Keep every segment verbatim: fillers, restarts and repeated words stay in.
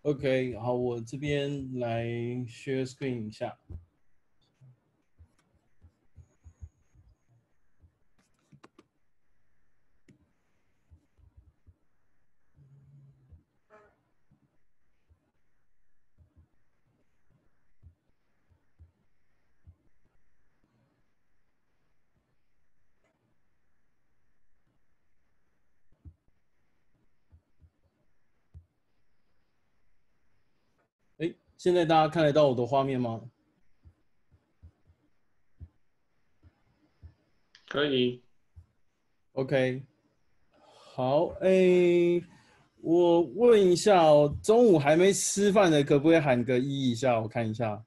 OK，好，我这边来 share screen 一下。哎，现在大家看得到我的画面吗可以。 ？OK，好，哎，我问一下哦，中午还没吃饭的，可不可以喊个一一下？我看一下。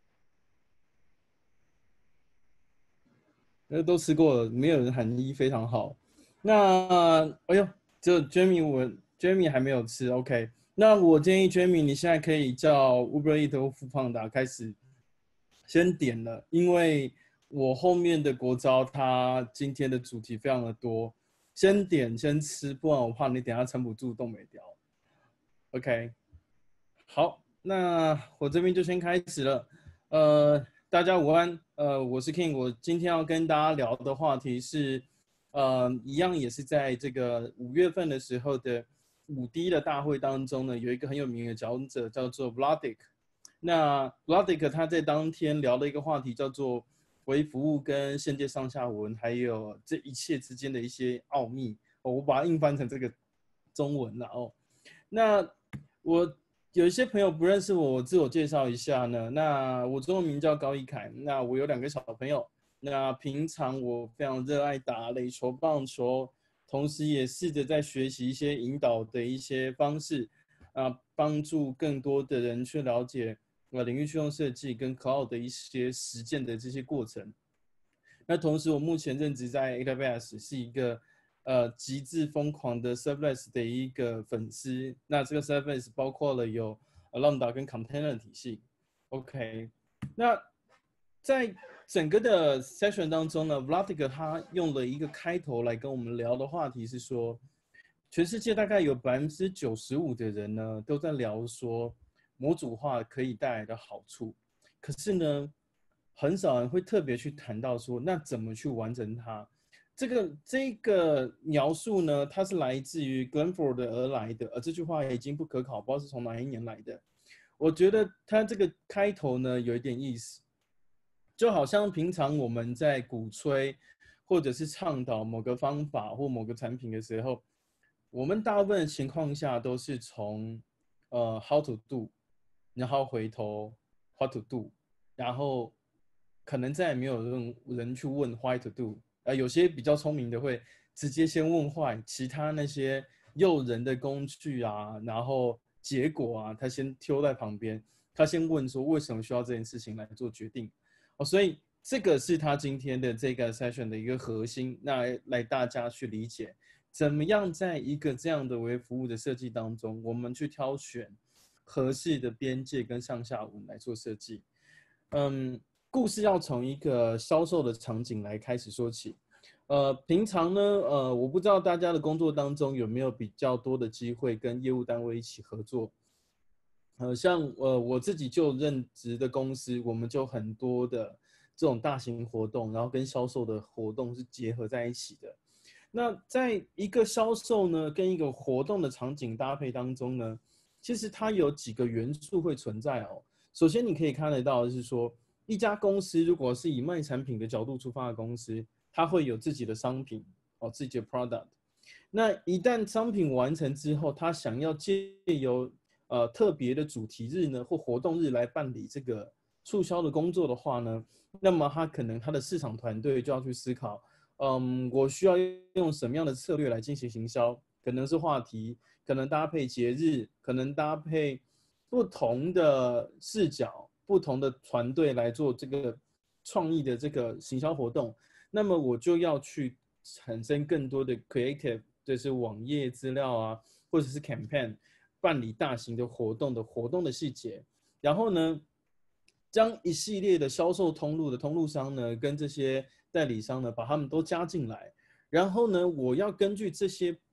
那都吃过了，没有人喊一，非常好。那哎呦，就 Jamie 我 Jamie 还没有吃，OK。那我建议 Jamie 你现在可以叫 Uber Eats 或 Foodpanda 开始先点了，因为我后面的国招它今天的主题非常的多，先点先吃，不然我怕你等下撑不住冻没掉。OK，好，那我这边就先开始了。呃，大家午安，呃，我是 King，我今天要跟大家聊的话题是，呃，一样也是在这个五月份的时候的五 D 的大会当中呢，有一个很有名的讲者叫做 Vladik。那 Vladik 他在当天聊了一个话题叫做微服务跟线界上下文，还有这一切之间的一些奥秘。哦，我把它硬翻成这个中文了哦。那我有一些朋友不认识我，我自我介绍一下呢。那我中文名叫高一凯，那我有两个小朋友。那平常我非常热爱打垒球、棒球，同时也试着在学习一些引导的一些方式，啊，帮助更多的人去了解呃领域驱动设计跟 Cloud 的一些实践的这些过程。那同时，我目前任职在 A W S， 是一个呃极致疯狂的 Serverless 的一个粉丝。那这个 Serverless 包括了有 Lambda 跟 Container 体系。OK，那在整个的 session 当中呢 Vladik 他用了一个开头来跟我们聊的话题是说，全世界大概有百分之九十五的人呢都在聊说模组化可以带来的好处，可是呢，很少人会特别去谈到说，那怎么去完成它？这个这个描述呢，它是来自于 Glenford 而来的，而这句话已经不可考，不知道是从哪一年来的。我觉得它这个开头呢有一点意思，就好像平常我们在鼓吹或者是倡导某个方法或某个产品的时候，我们大部分的情况下都是从呃 how to do，然后回头 what to do，然后可能再也没有人人去问 why to do。呃，有些比较聪明的会直接先问 why，其他那些诱人的工具啊，然后结果啊，他先丢在旁边，他先问说为什么需要这件事情来做决定。哦，所以这个是他今天的这个 session 的一个核心，那来大家去理解，怎么样在一个这样的微服务的设计当中，我们去挑选合适的边界跟上下文来做设计。嗯，故事要从一个销售的场景来开始说起。呃，平常呢，呃，我不知道大家的工作当中有没有比较多的机会跟业务单位一起合作。呃，像呃我自己就任职的公司，我们就很多的这种大型活动，然后跟销售的活动是结合在一起的。那在一个销售呢，跟一个活动的场景搭配当中呢，其实它有几个元素会存在哦。首先，你可以看得到的是说，一家公司如果是以卖产品的角度出发的公司，它会有自己的商品哦，自己的 product。那一旦商品完成之后，他想要借由呃特别的主题日呢或活动日来办理这个促销的工作的话呢，那么他可能他的市场团队就要去思考，嗯，我需要用什么样的策略来进行行销？可能是话题，可能搭配节日，可能搭配不同的视角、不同的团队来做这个创意的这个行销活动。那么我就要去产生更多的 creative， 就是网页资料啊，或者是 campaign， 办理大型的活动的活动的细节。然后呢，将一系列的销售通路的通路商呢，跟这些代理商呢，把他们都加进来。然后呢，我要根据这些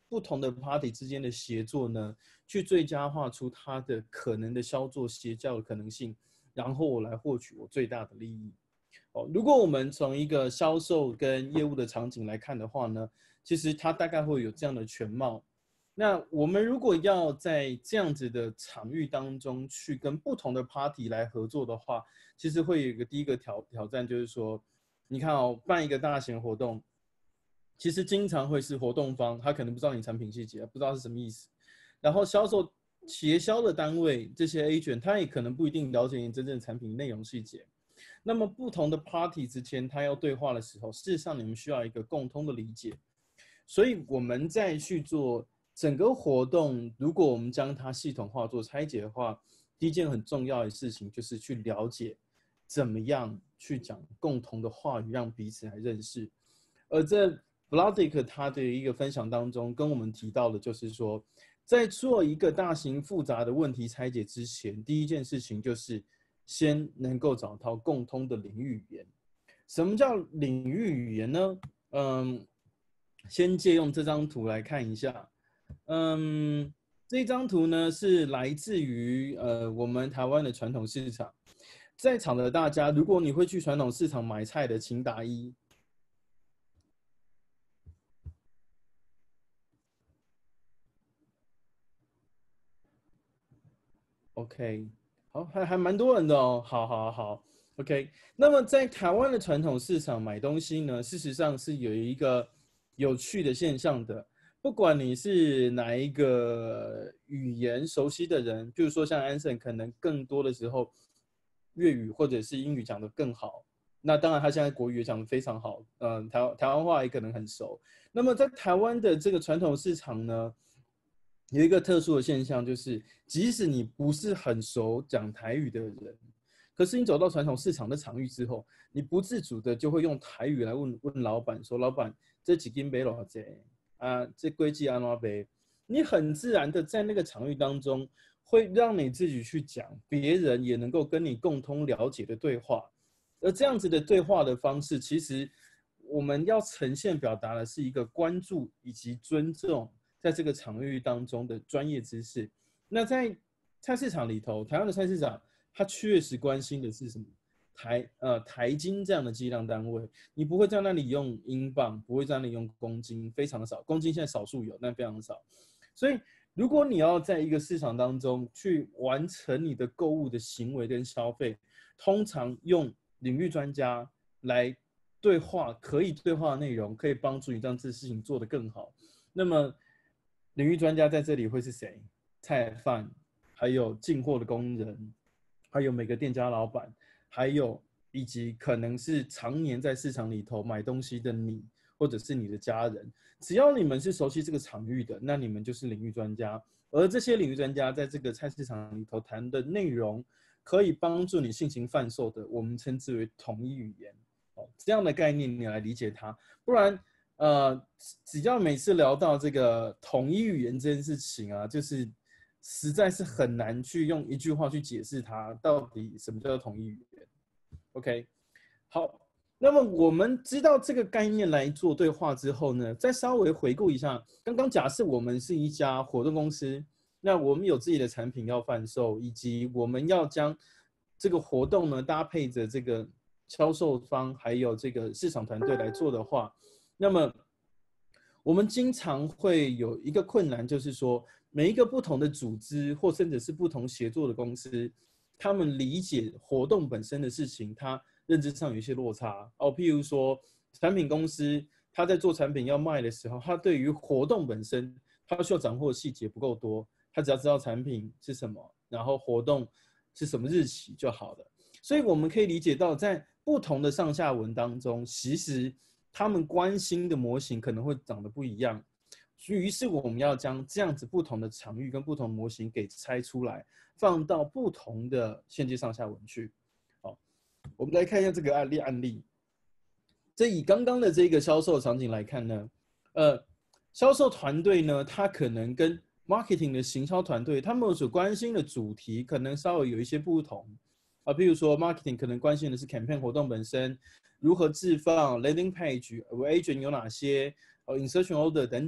不同的 party 之间的协作呢，去最佳化出它的可能的销售协教的可能性，然后我来获取我最大的利益。哦，如果我们从一个销售跟业务的场景来看的话呢，其实它大概会有这样的全貌。那我们如果要在这样子的场域当中去跟不同的 party 来合作的话，其实会有一个第一个挑挑战，就是说，你看哦，办一个大型活动，其实经常会是活动方他可能不知道你产品细节，不知道是什么意思，然后销售协销的单位这些 agent 他也可能不一定了解你真正的产品内容细节。那么不同的 party 之间他要对话的时候，事实上你们需要一个共通的理解。所以我们再去做整个活动，如果我们将它系统化做拆解的话，第一件很重要的事情就是去了解怎么样去讲共同的话语，让彼此来认识。而在 Vladik 他的一个分享当中跟我们提到的就是说，在做一个大型复杂的问题拆解之前，第一件事情就是先能够找到共通的领域语言。什么叫领域语言呢？嗯，先借用这张图来看一下。嗯，这张图呢是来自于呃我们台湾的传统市场。在场的大家，如果你会去传统市场买菜的，请打一。OK， 好，还还蛮多人的哦。好，好，好 ，OK。那么在台湾的传统市场买东西呢，事实上是有一个有趣的现象的。不管你是哪一个语言熟悉的人，譬如说像 Anson， 可能更多的时候粤语或者是英语讲得更好。那当然，他现在国语也讲得非常好，嗯，台台湾话也可能很熟。那么在台湾的这个传统市场呢，有一个特殊的现象，就是即使你不是很熟讲台语的人，可是你走到传统市场的场域之后，你不自主的就会用台语来问问老板说：“老板，这几斤买多少钱啊？这规矩安怎买？”你很自然的在那个场域当中，会让你自己去讲，别人也能够跟你共同了解的对话。而这样子的对话的方式，其实我们要呈现表达的是一个关注以及尊重在这个场域当中的专业知识。那在菜市场里头，台湾的菜市场，它确实关心的是什么？台呃台斤这样的计量单位，你不会在那里用英镑，不会在那里用公斤，非常的少。公斤现在少数有，但非常少。所以，如果你要在一个市场当中去完成你的购物的行为跟消费，通常用领域专家来对话，可以对话的内容，可以帮助你让这事情做得更好。那么，领域专家在这里会是谁？菜贩，还有进货的工人，还有每个店家老板，还有以及可能是常年在市场里头买东西的你，或者是你的家人。只要你们是熟悉这个场域的，那你们就是领域专家。而这些领域专家在这个菜市场里头谈的内容，可以帮助你性情贩售的，我们称之为统一语言。哦，这样的概念你来理解它，不然，呃，只要每次聊到这个统一语言这件事情啊，就是实在是很难去用一句话去解释它到底什么叫做统一语言。OK， 好。那么我们知道这个概念来做对话之后呢，再稍微回顾一下，刚刚假设我们是一家活动公司，那我们有自己的产品要贩售，以及我们要将这个活动呢搭配着这个销售方还有这个市场团队来做的话，那么我们经常会有一个困难，就是说每一个不同的组织或甚至是不同协作的公司，他们理解活动本身的事情，它认知上有一些落差哦。譬如说，产品公司他在做产品要卖的时候，他对于活动本身，他需要掌握的细节不够多，他只要知道产品是什么，然后活动是什么日期就好了。所以我们可以理解到，在不同的上下文当中，其实他们关心的模型可能会长得不一样。于是我们要将这样子不同的场域跟不同模型给拆出来，放到不同的线接上下文去。好，我们来看一下这个案例案例。这以刚刚的这个销售场景来看呢，呃，销售团队呢，他可能跟 marketing 的行销团队，他们所关心的主题可能稍微有一些不同啊。譬如说 ，marketing 可能关心的是 campaign 活动本身如何置放 landing page， agent 有哪些，呃 insertion order 等等。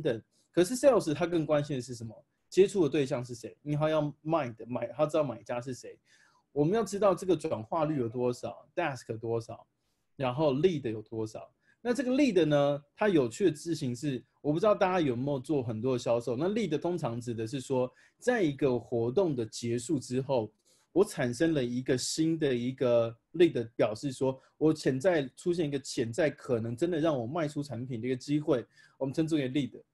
可是 sales 他更关心的是什么？接触的对象是谁？因为他要卖的买，他知道买家是谁。我们要知道这个转化率有多少 ，desk 多少，然后 lead 有多少。那这个 lead 呢，它有趣的事情是，我不知道大家有没有做很多的销售。那 lead 通常指的是说，在一个活动的结束之后，我产生了一个新的一个 lead， 表示说我潜在出现一个潜在可能真的让我卖出产品的一个机会，我们称之为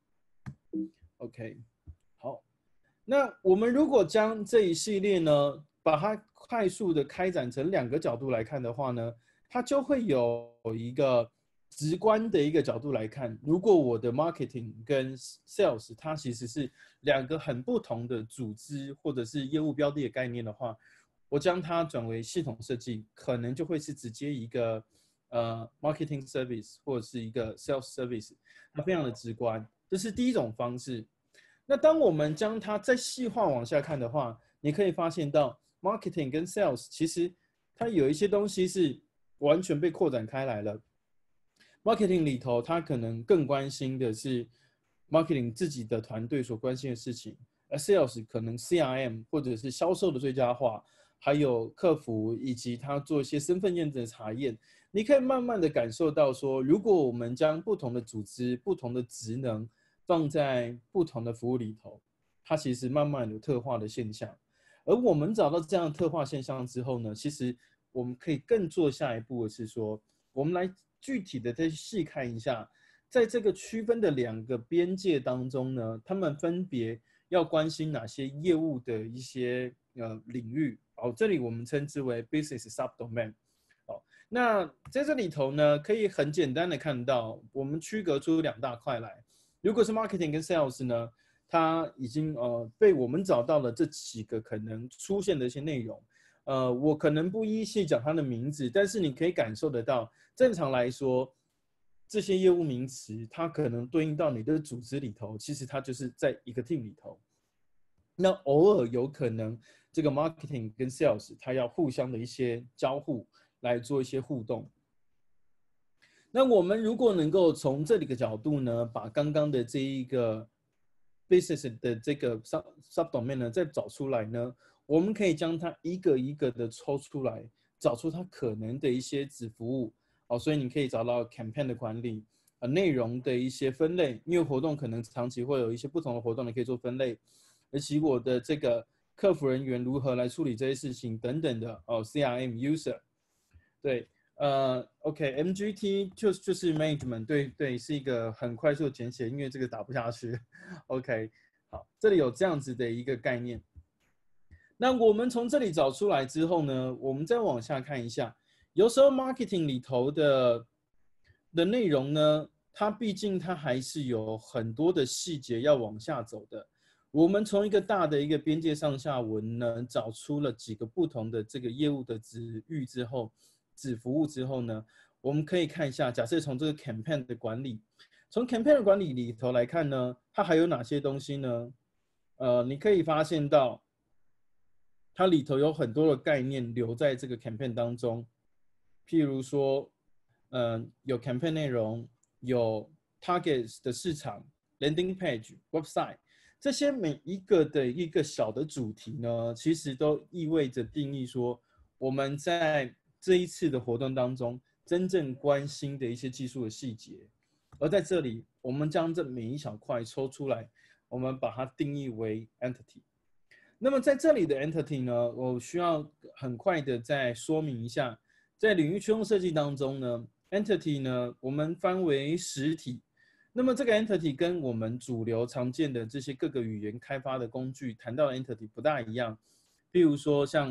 lead。OK， 好，那我们如果将这一系列呢，把它快速的开展成两个角度来看的话呢，它就会有一个直观的一个角度来看，如果我的 marketing 跟 sales 它其实是两个很不同的组织或者是业务标的的概念的话，我将它转为系统设计，可能就会是直接一个呃 marketing service 或者是一个 sales service， 它非常的直观，这是第一种方式。那当我们将它再细化往下看的话，你可以发现到 marketing 跟 sales 其实它有一些东西是完全被扩展开来了。marketing 里头，他可能更关心的是 marketing 自己的团队所关心的事情，而 sales 可能 C R M 或者是销售的最佳化，还有客服以及他做一些身份验证的查验。你可以慢慢的感受到说，如果我们将不同的组织、不同的职能放在不同的服务里头，它其实慢慢有特化的现象。而我们找到这样的特化现象之后呢，其实我们可以更做下一步的是说，我们来具体的再细看一下，在这个区分的两个边界当中呢，他们分别要关心哪些业务的一些呃领域。好，这里我们称之为 business subdomain。好，那在这里头呢，可以很简单的看到，我们区隔出两大块来。如果是 marketing 跟 sales 呢，它已经呃被我们找到了这几个可能出现的一些内容。呃，我可能不依细讲它的名字，但是你可以感受得到，正常来说，这些业务名词它可能对应到你的组织里头，其实它就是在一个 team 里头。那偶尔有可能这个 marketing 跟 sales 它要互相的一些交互来做一些互动。那我们如果能够从这里的角度呢，把刚刚的这一个 business 的这个 sub subdomain 呢再找出来呢，我们可以将它一个一个的抽出来，找出它可能的一些子服务。哦，所以你可以找到 campaign 的管理，呃，内容的一些分类，因为活动可能长期会有一些不同的活动，你可以做分类，而且我的这个客服人员如何来处理这些事情等等的哦 ，C R M user， 对，呃 ，OK，M G T 就就是 management， 对对，是一个很快速的简写，因为这个打不下去 ，OK， 好，这里有这样子的一个概念。那我们从这里找出来之后呢，我们再往下看一下。有时候 marketing 里头的的内容呢，它毕竟它还是有很多的细节要往下走的。我们从一个大的一个边界上下文呢，找出了几个不同的这个业务的子域之后，子服务之后呢，我们可以看一下，假设从这个 campaign 的管理，从 campaign 的管理里头来看呢，它还有哪些东西呢？呃，你可以发现到，它里头有很多的概念留在这个 campaign 当中。譬如说，呃，有 campaign 内容，有 target 的市场 ，landing page、website， 这些每一个的一个小的主题呢，其实都意味着定义说，我们在这一次的活动当中，真正关心的一些技术的细节。而在这里，我们将这每一小块抽出来，我们把它定义为 entity。那么在这里的 entity 呢，我需要很快的再说明一下。在领域驱动设计当中呢 ，entity 呢，我们翻为实体。那么这个 entity 跟我们主流常见的这些各个语言开发的工具谈到的 entity 不大一样。譬如说像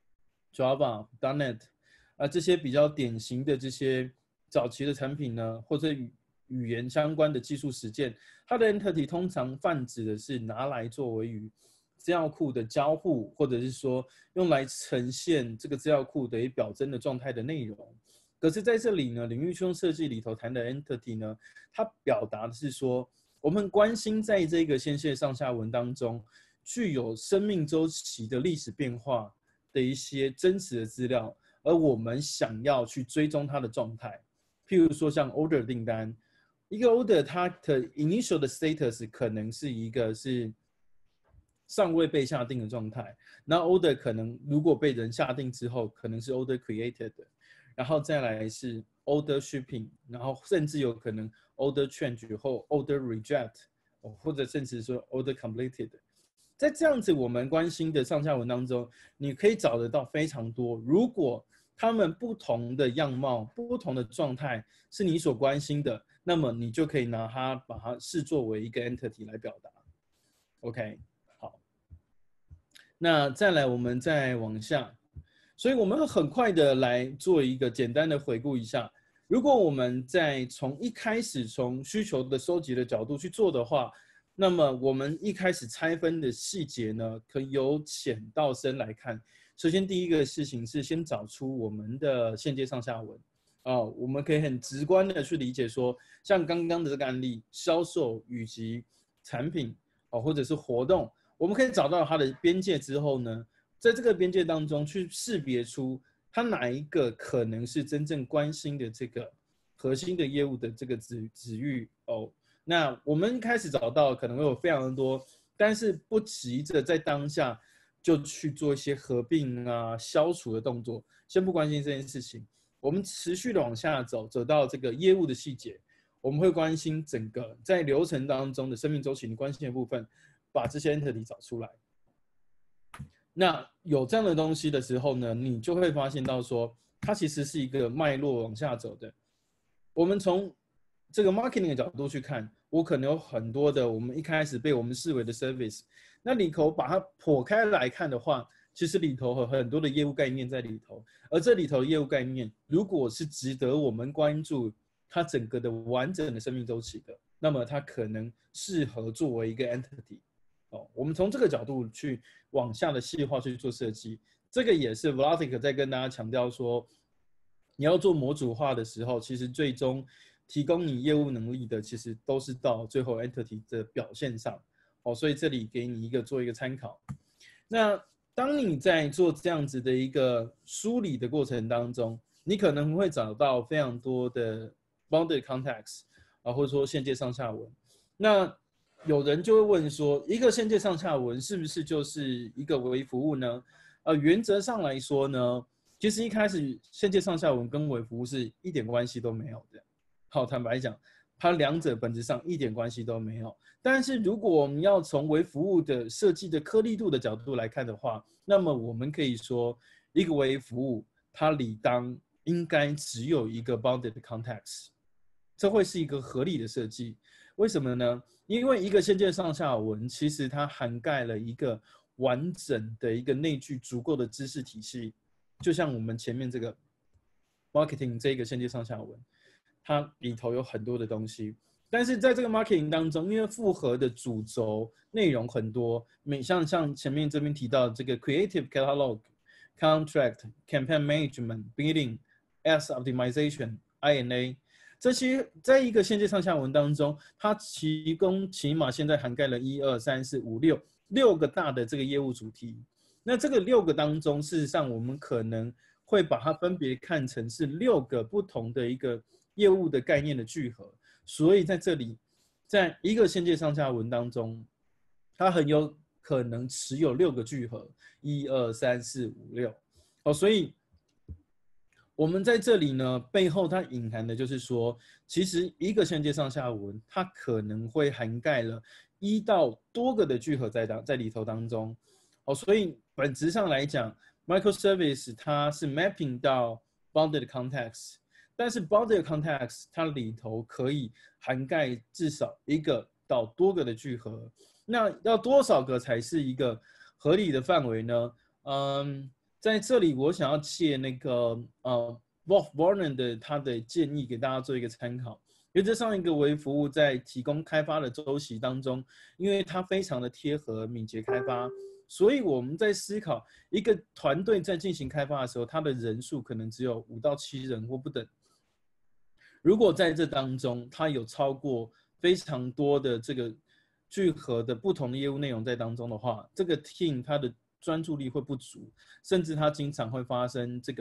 Java、dot net 啊这些比较典型的这些早期的产品呢，或者语语言相关的技术实践，它的 entity 通常泛指的是拿来作为与资料库的交互，或者是说用来呈现这个资料库的一表征的状态的内容。可是在这里呢，领域驱动设计里头谈的 entity 呢，它表达的是说，我们关心在这个先线上下文当中，具有生命周期的历史变化的一些真实的资料，而我们想要去追踪它的状态。譬如说像 order 订单， 一个 order 它的 initial 的 status 可能是一个是尚未被下定的状态，那 order 可能如果被人下定之后，可能是 order created 的，然后再来是 order shipping， 然后甚至有可能 order change 或 order reject， 或者甚至说 order completed。在这样子我们关心的上下文当中，你可以找得到非常多。如果他们不同的样貌、不同的状态是你所关心的，那么你就可以拿它把它视作为一个 entity 来表达。OK， 好，那再来我们再往下，所以我们很快的来做一个简单的回顾一下。如果我们在从一开始从需求的收集的角度去做的话，那么我们一开始拆分的细节呢，可以由浅到深来看。首先第一个事情是先找出我们的线接上下文哦，我们可以很直观的去理解说，像刚刚的这个案例，销售以及产品哦，或者是活动，我们可以找到它的边界之后呢，在这个边界当中去识别出它哪一个可能是真正关心的这个核心的业务的这个指指域哦。那我们开始找到可能会有非常多，但是不急着在当下就去做一些合并啊、消除的动作，先不关心这件事情。我们持续的往下走，走到这个业务的细节，我们会关心整个在流程当中的生命周期你关心的部分，把这些 entity 找出来。那有这样的东西的时候呢，你就会发现到说，它其实是一个脉络往下走的。我们从这个 marketing 的角度去看，我可能有很多的我们一开始被我们视为的 service， 那里头把它剖开来看的话，其实里头有很多的业务概念在里头，而这里头的业务概念如果是值得我们关注它整个的完整的生命周期的，那么它可能适合作为一个 entity。哦，我们从这个角度去往下的细化去做设计，这个也是 Volatic 在跟大家强调说，你要做模组化的时候，其实最终提供你业务能力的，其实都是到最后 entity 的表现上。哦，所以这里给你一个做一个参考。那当你在做这样子的一个梳理的过程当中，你可能会找到非常多的 bounded context 啊，或者说线界上下文。那有人就会问说，一个线界上下文是不是就是一个微服务呢？呃，原则上来说呢，其实一开始线界上下文跟微服务是一点关系都没有的。好，坦白讲，它两者本质上一点关系都没有。但是如果我们要从微服务的设计的颗粒度的角度来看的话，那么我们可以说，一个微服务它理当应该只有一个 bounded context， 这会是一个合理的设计。为什么呢？因为一个线界上下文其实它涵盖了一个完整的一个内具足够的知识体系，就像我们前面这个 marketing 这个线界上下文，它里头有很多的东西。但是在这个 marketing 当中，因为复合的主轴内容很多，每像像前面这边提到这个 creative catalog、contract、campaign management、bidding、ads optimization、I and A， 这些在一个线界上下文当中，它提供起码现在涵盖了一二三四五六六个大的这个业务主题。那这个六个当中，事实上我们可能会把它分别看成是六个不同的一个业务的概念的聚合。所以在这里，在一个线界上下文当中，它很有可能持有六个聚合，一二三四五六。哦，所以我们在这里呢，背后它隐含的就是说，其实一个线界上下文，它可能会涵盖了一到多个的聚合在当在里头当中。哦，所以本质上来讲 ，microservice 它是 mapping 到 bounded context。但是 bounded context 它里头可以涵盖至少一个到多个的聚合，那要多少个才是一个合理的范围呢？嗯，在这里我想要借那个呃 Wolf Warren 的他的建议给大家做一个参考。原则上，一个微服务在提供开发的周期当中，因为它非常的贴合敏捷开发，所以我们在思考一个团队在进行开发的时候，它的人数可能只有五到七人或不等。如果在这当中，它有超过非常多的这个聚合的不同的业务内容在当中的话，这个 team 它的专注力会不足，甚至它经常会发生这个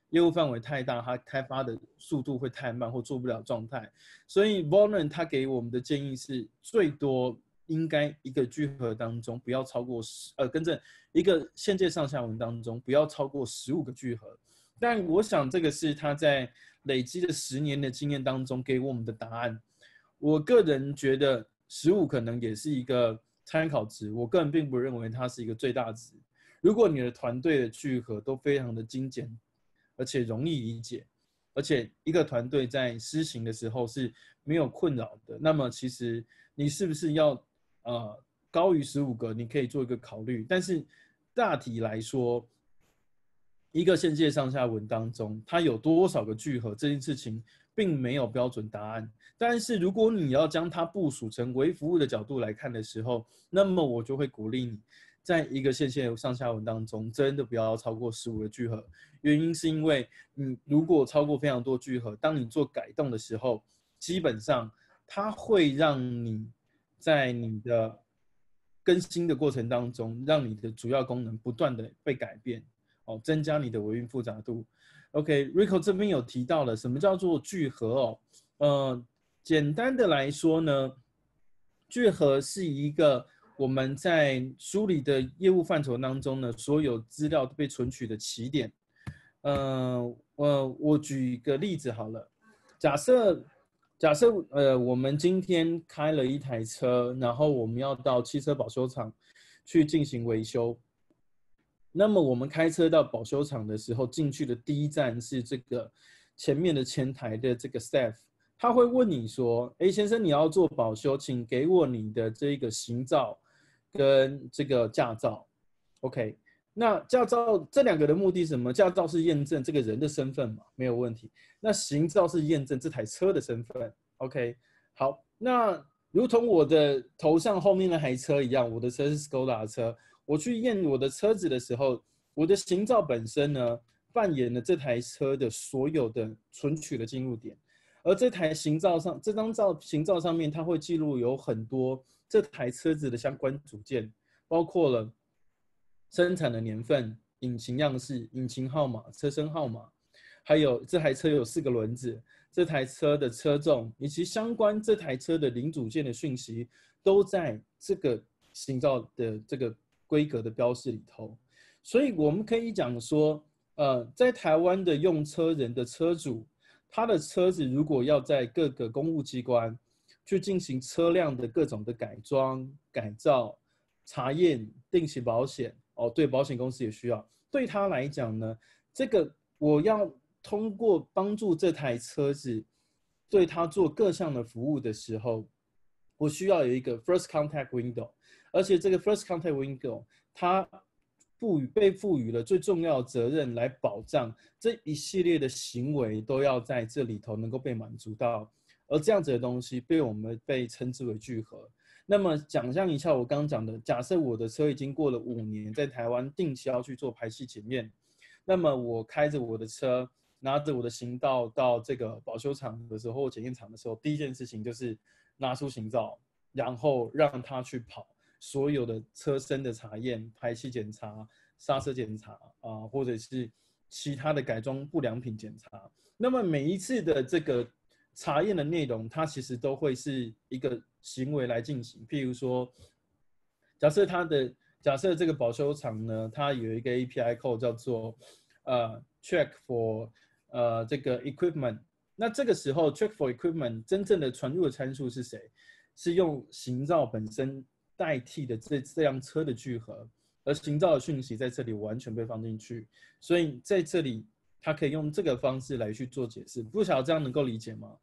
业务范围太大，它开发的速度会太慢或做不了状态。所以 Volume 它给我们的建议是，最多应该一个聚合当中不要超过十，呃，跟着一个线界上下文当中不要超过十五个聚合。但我想这个是他在累积了十年的经验当中给我们的答案。我个人觉得十五可能也是一个参考值，我个人并不认为它是一个最大值。如果你的团队的聚合都非常的精简，而且容易理解，而且一个团队在施行的时候是没有困扰的，那么其实你是不是要呃高于十五个，你可以做一个考虑。但是大体来说，一个线界上下文当中，它有多少个聚合这件事情并没有标准答案。但是如果你要将它部署成微服务的角度来看的时候，那么我就会鼓励你，在一个线界上下文当中，真的不要超过十五个聚合。原因是因为你如果超过非常多聚合，当你做改动的时候，基本上它会让你在你的更新的过程当中，让你的主要功能不断的被改变。哦，增加你的维运复杂度。OK，Rico 这边有提到了什么叫做聚合哦，呃，简单的来说呢，聚合是一个我们在梳理的业务范畴当中呢，所有资料都被存取的起点。呃，呃，我举一个例子好了，假设假设呃，我们今天开了一台车，然后我们要到汽车保修厂去进行维修。那么我们开车到保修厂的时候，进去的第一站是这个前面的前台的这个 staff， 他会问你说：“哎，先生，你要做保修，请给我你的这个行照跟这个驾照。” OK， 那驾照这两个的目的是什么？驾照是验证这个人的身份嘛，没有问题。那行照是验证这台车的身份。OK， 好，那如同我的头像后面那台车一样，我的车是 Skoda 的车。我去验我的车子的时候，我的行照本身呢，扮演了这台车的所有的存取的进入点，而这台行照上，这张照行照上面，它会记录有很多这台车子的相关组件，包括了生产的年份、引擎样式、引擎号码、车身号码，还有这台车有四个轮子，这台车的车重以及相关这台车的零组件的讯息，都在这个行照的这个规格的标示里头。所以我们可以讲说，呃，在台湾的用车人的车主，他的车子如果要在各个公务机关去进行车辆的各种的改装、改造、查验、定期保险，哦，对，保险公司也需要。对他来讲呢，这个我要通过帮助这台车子对他做各项的服务的时候，我需要有一个 first contact window， 而且这个 first contact window 它赋予被赋予了最重要的责任来保障这一系列的行为都要在这里头能够被满足到，而这样子的东西被我们被称之为聚合。那么想象一下我刚刚讲的，假设我的车已经过了五年，在台湾定期要去做排气检验，那么我开着我的车，拿着我的行道到这个保修厂的时候或检验厂的时候，第一件事情就是拿出行照，然后让他去跑所有的车身的查验、排气检查、刹车检查啊、呃，或者是其他的改装不良品检查。那么每一次的这个查验的内容，它其实都会是一个行为来进行。譬如说，假设它的假设这个保修厂呢，它有一个 A P I code 叫做呃 check for 呃这个 equipment。那这个时候 check for equipment 真正的传入的参数是谁？是用行照本身代替的这这辆车的聚合，而行照的讯息在这里完全被放进去，所以在这里它可以用这个方式来去做解释。不晓得这样能够理解吗？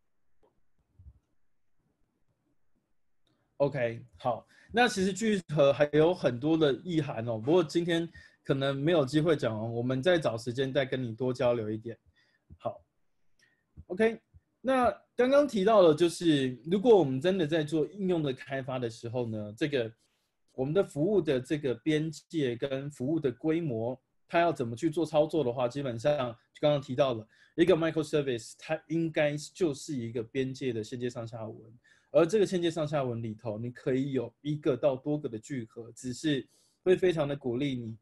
OK， 好，那其实聚合还有很多的意涵哦，不过今天可能没有机会讲哦，我们再找时间再跟你多交流一点。好 ，OK， 那刚刚提到的就是，如果我们真的在做应用的开发的时候呢，这个我们的服务的这个边界跟服务的规模，它要怎么去做操作的话，基本上刚刚提到了一个 microservice， 它应该就是一个边界的线界上下文。而这个线界上下文里头，你可以有一个到多个的聚合，只是会非常的鼓励你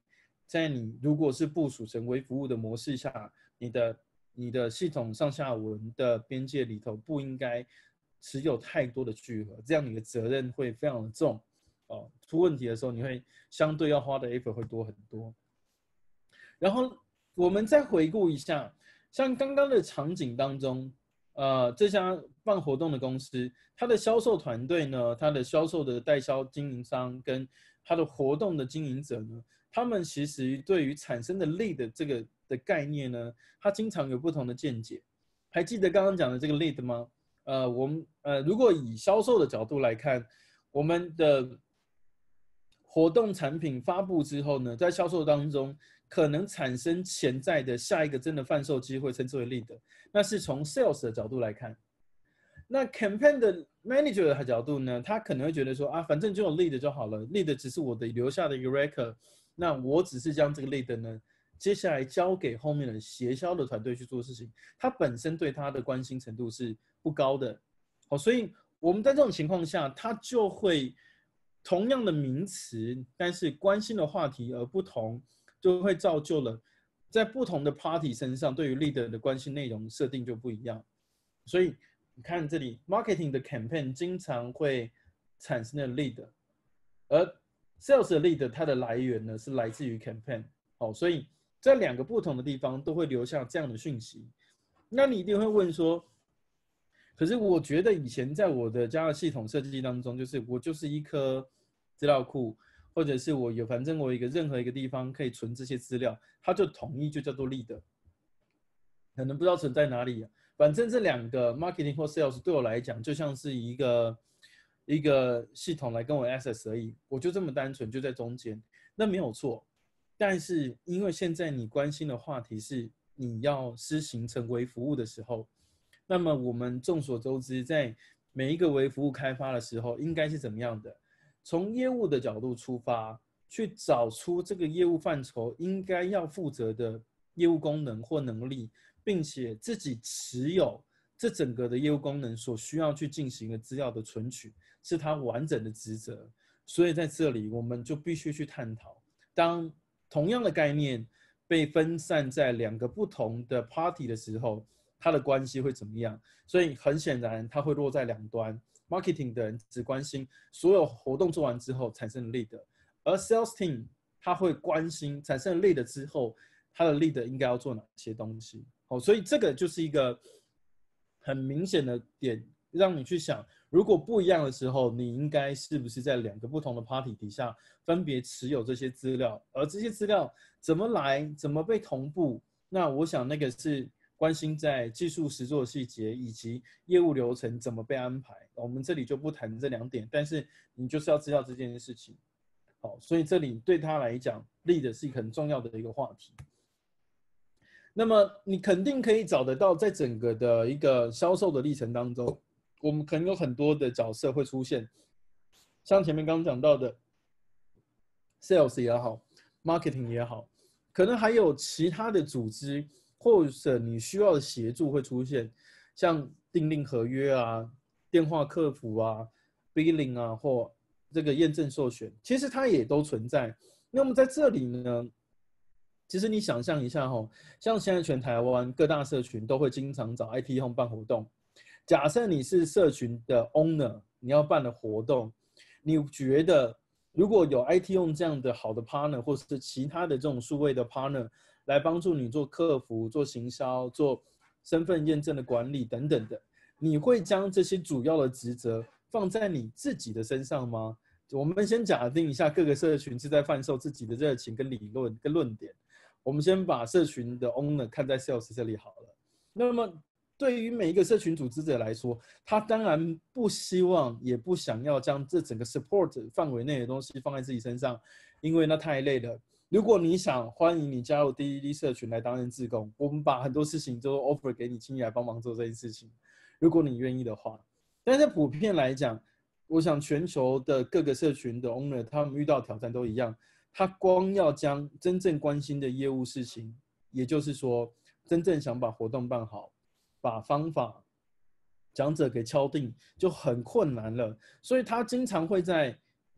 在你如果是部署成微服务的模式下，你的你的系统上下文的边界里头不应该持有太多的聚合，这样你的责任会非常的重哦。出问题的时候，你会相对要花的 effort 会多很多。然后我们再回顾一下，像刚刚的场景当中，呃，这家办活动的公司，它的销售团队呢，它的销售的代销经营商跟它的活动的经营者呢，他们其实对于产生的 lead 这个的概念呢，它经常有不同的见解。还记得刚刚讲的这个 lead 吗？呃，我们呃，如果以销售的角度来看，我们的活动产品发布之后呢，在销售当中可能产生潜在的下一个真的贩售机会，称之为 lead， 那是从 sales 的角度来看。那 campaign 的 manager 的角度呢，他可能会觉得说啊，反正就有 lead 就好了 ，lead 只是我的留下的一个 record， 那我只是将这个 lead 呢，接下来交给后面的协销的团队去做事情，他本身对他的关心程度是不高的。好，所以我们在这种情况下，他就会同样的名词，但是关心的话题而不同，就会造就了在不同的 party 身上对于 leader 的关心内容设定就不一样。所以你看这里 ，marketing 的 campaign 经常会产生的 lead， 而 sales 的 lead 它的来源呢是来自于 campaign。好，所以在两个不同的地方都会留下这样的讯息。那你一定会问说，可是我觉得以前在我的家的系统设计当中，就是我就是一颗资料库，或者是我有反正我有一个任何一个地方可以存这些资料，它就统一就叫做 lead， 可能不知道存在哪里啊。反正这两个 marketing 或 sales 对我来讲就像是一个一个系统来跟我 access 而已，我就这么单纯就在中间，那没有错。但是因为现在你关心的话题是你要施行成为服务的时候，那么我们众所周知，在每一个微服务开发的时候，应该是怎么样的？从业务的角度出发，去找出这个业务范畴应该要负责的业务功能或能力，并且自己持有这整个的业务功能所需要去进行的资料的存取，是它完整的职责。所以在这里，我们就必须去探讨，当同样的概念被分散在两个不同的 party 的时候，它的关系会怎么样？所以很显然，它会落在两端。marketing 的人只关心所有活动做完之后产生的 lead， 而 sales team 他会关心产生了 lead 之后，他的 lead 应该要做哪些东西。好，所以这个就是一个很明显的点，让你去想，如果不一样的时候，你应该是不是在两个不同的 party 底下分别持有这些资料，而这些资料怎么来，怎么被同步？那我想那个是关心在技术实作细节以及业务流程怎么被安排，我们这里就不谈这两点，但是你就是要知道这件事情。好，所以这里对他来讲 ，lead 是一个很重要的一个话题。那么你肯定可以找得到，在整个的一个销售的历程当中，我们可能有很多的角色会出现，像前面刚刚讲到的 sales 也好 ，marketing 也好，可能还有其他的组织或者你需要的协助会出现，像订立合约啊、电话客服啊、billing 啊或这个验证授权，其实它也都存在。那么在这里呢，其实你想象一下哈，像现在全台湾各大社群都会经常找 I T Home 办活动。假设你是社群的 owner， 你要办的活动，你觉得如果有 I T Home 这样的好的 partner， 或是其他的这种数位的 partner 来帮助你做客服、做行销、做身份验证的管理等等的，你会将这些主要的职责放在你自己的身上吗？我们先假定一下各个社群是在贩售自己的热情跟理论跟论点。我们先把社群的 owner 看在 sales 这里好了。那么对于每一个社群组织者来说，他当然不希望也不想要将这整个 support 范围内的东西放在自己身上，因为那太累了。如果你想欢迎你加入 D D D 社群来担任志工，我们把很多事情都 offer 给你，请你来帮忙做这件事情，如果你愿意的话。但是普遍来讲，我想全球的各个社群的 owner 他们遇到挑战都一样。他光要将真正关心的业务事情，也就是说，真正想把活动办好，把方法讲者给敲定，就很困难了。所以他经常会在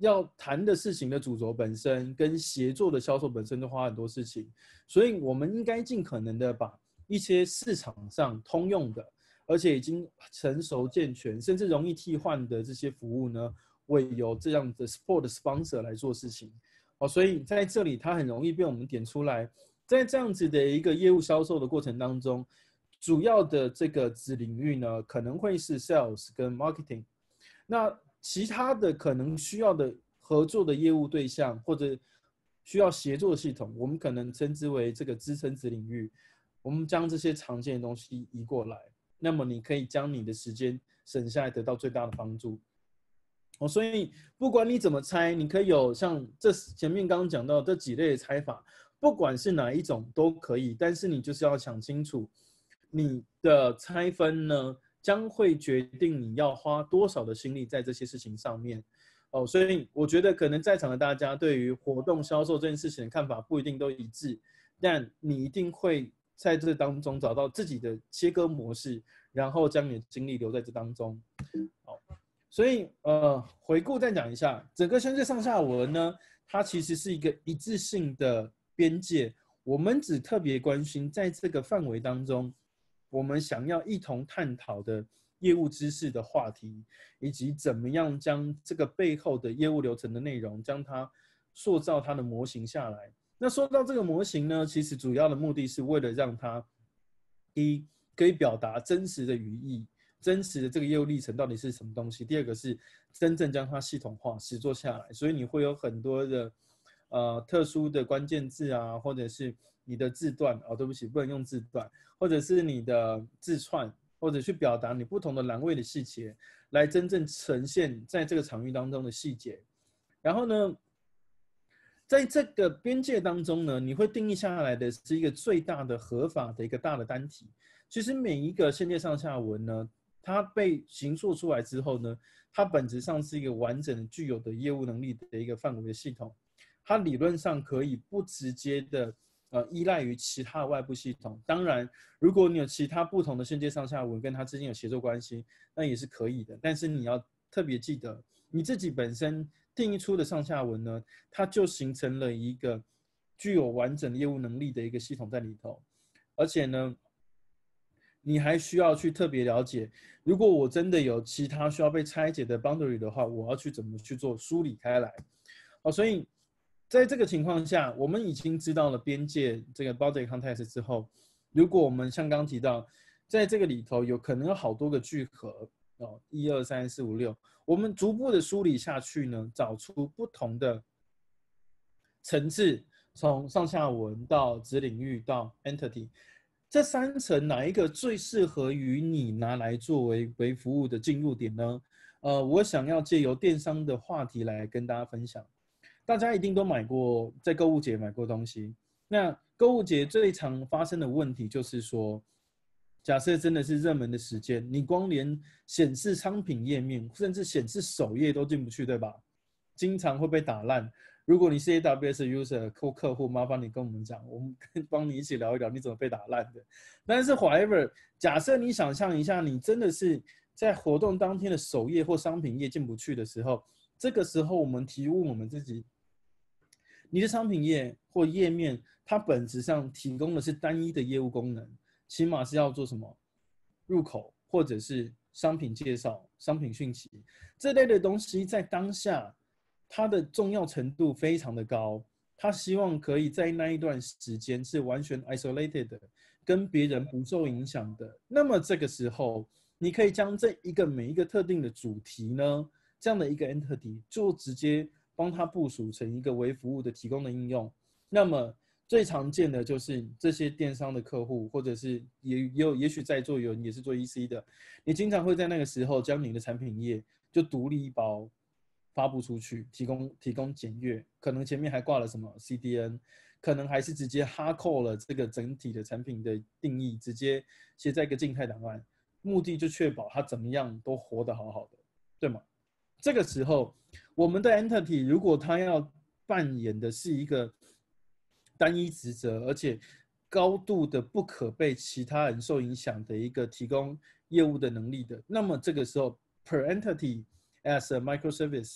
要谈的事情的主轴本身跟协作的销售本身都花很多事情，所以我们应该尽可能的把一些市场上通用的，而且已经成熟健全，甚至容易替换的这些服务呢，为有这样的 support sponsor 来做事情。哦，所以在这里它很容易被我们点出来，在这样子的一个业务销售的过程当中，主要的这个子领域呢，可能会是 sales 跟 marketing。那其他的可能需要的合作的业务对象或者需要协作系统，我们可能称之为这个支撑子领域。我们将这些常见的东西移过来，那么你可以将你的时间省下来，得到最大的帮助。哦，所以不管你怎么拆，你可以有像这前面刚刚讲到这几类的拆法，不管是哪一种都可以，但是你就是要想清楚，你的拆分呢，将会决定你要花多少的心力在这些事情上面。哦，所以我觉得可能在场的大家对于活动销售这件事情的看法不一定都一致，但你一定会在这当中找到自己的切割模式，然后将你的精力留在这当中。好，所以呃，回顾再讲一下，整个宣介上下文呢，它其实是一个一致性的边界，我们只特别关心在这个范围当中，我们想要一同探讨的业务知识的话题，以及怎么样将这个背后的业务流程的内容，将它塑造它的模型下来。那说到这个模型呢，其实主要的目的是为了让它，第一可以表达真实的语义，真实的这个业务历程到底是什么东西；第二个是真正将它系统化实作下来，所以你会有很多的呃特殊的关键字啊，或者是你的字段哦，对不起，不能用字段，或者是你的字串，或者去表达你不同的栏位的细节，来真正呈现在这个场域当中的细节。然后呢，在这个边界当中呢，你会定义下来的是一个最大的合法的一个大的单体。其实每一个线介上下文呢，它被形塑出来之后呢，它本质上是一个完整具有的业务能力的一个范围的系统。它理论上可以不直接的呃依赖于其他的外部系统。当然，如果你有其他不同的线介上下文跟它之间有协作关系，那也是可以的。但是你要特别记得，你自己本身定义出的上下文呢，它就形成了一个具有完整业务能力的一个系统在里头。而且呢，你还需要去特别了解，如果我真的有其他需要被拆解的 boundary 的话，我要去怎么去做梳理开来。好，所以在这个情况下，我们已经知道了边界这个 boundary context 之后，如果我们像刚刚提到，在这个里头有可能有好多个聚合哦，一二三四五六，我们逐步的梳理下去呢，找出不同的层次，从上下文到子领域到 entity， 这三层哪一个最适合于你拿来作为微服务的进入点呢？呃，我想要借由电商的话题来跟大家分享。大家一定都买过，在购物节买过东西。那购物节最常发生的问题就是说，假设真的是热门的时间，你光连显示商品页面，甚至显示首页都进不去，对吧？经常会被打烂。如果你是 A W S user 或客户，麻烦你跟我们讲，我们帮你一起聊一聊你怎么被打烂的。但是 however， 假设你想象一下，你真的是在活动当天的首页或商品页进不去的时候，这个时候我们提问我们自己，你的商品页或页面，它本质上提供的是单一的业务功能，起码是要做什么入口或者是商品介绍、商品讯息这类的东西，在当下它的重要程度非常的高。他希望可以在那一段时间是完全 isolated 的，跟别人不受影响的。那么这个时候，你可以将这一个每一个特定的主题呢，这样的一个 entity 就直接帮他部署成一个微服务的提供的应用。那么最常见的就是这些电商的客户，或者是也也有也许在座有人也是做 E C 的，你经常会在那个时候将你的产品页就独立一包发布出去，提供提供检阅，可能前面还挂了什么 C D N， 可能还是直接 hard code 了这个整体的产品的定义，直接写在一个静态档案，目的就确保它怎么样都活得好好的，对吗？这个时候，我们的 entity 如果它要扮演的是一个单一职责，而且高度的不可被其他人受影响的一个提供业务的能力的，那么这个时候 per entity as a microservice，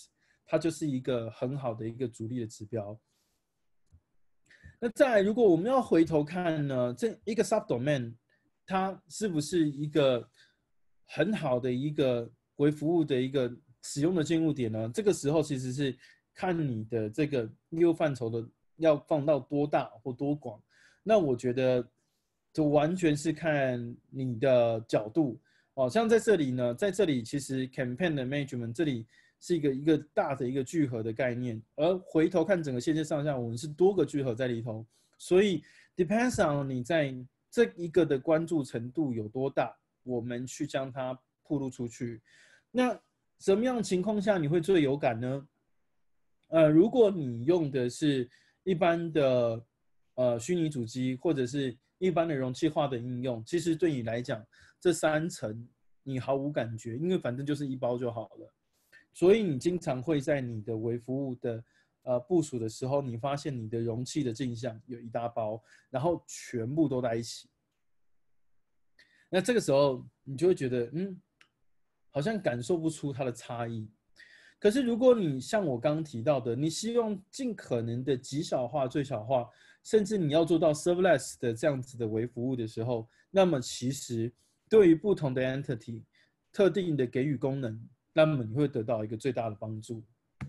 它就是一个很好的一个主力的指标。那再来，如果我们要回头看呢，这一个 subdomain 它是不是一个很好的一个微服务的一个使用的进入点呢？这个时候其实是看你的这个业务范畴的要放到多大或多广。那我觉得就完全是看你的角度哦。像在这里呢，在这里其实 campaign 的 management 这里是一个一个大的一个聚合的概念，而回头看整个线线上下，我们是多个聚合在里头，所以 depends on 你在这一个的关注程度有多大，我们去将它曝露出去。那什么样的情况下你会最有感呢？呃，如果你用的是一般的呃虚拟主机或者是一般的容器化的应用，其实对你来讲，这三层你毫无感觉，因为反正就是一包就好了。所以你经常会在你的微服务的呃部署的时候，你发现你的容器的镜像有一大包，然后全部都在一起。那这个时候你就会觉得，嗯，好像感受不出它的差异。可是如果你像我刚刚提到的，你希望尽可能的极小化、最小化，甚至你要做到 serverless 的这样子的微服务的时候，那么其实对于不同的 entity 特定的给予功能，那么你会得到一个最大的帮助。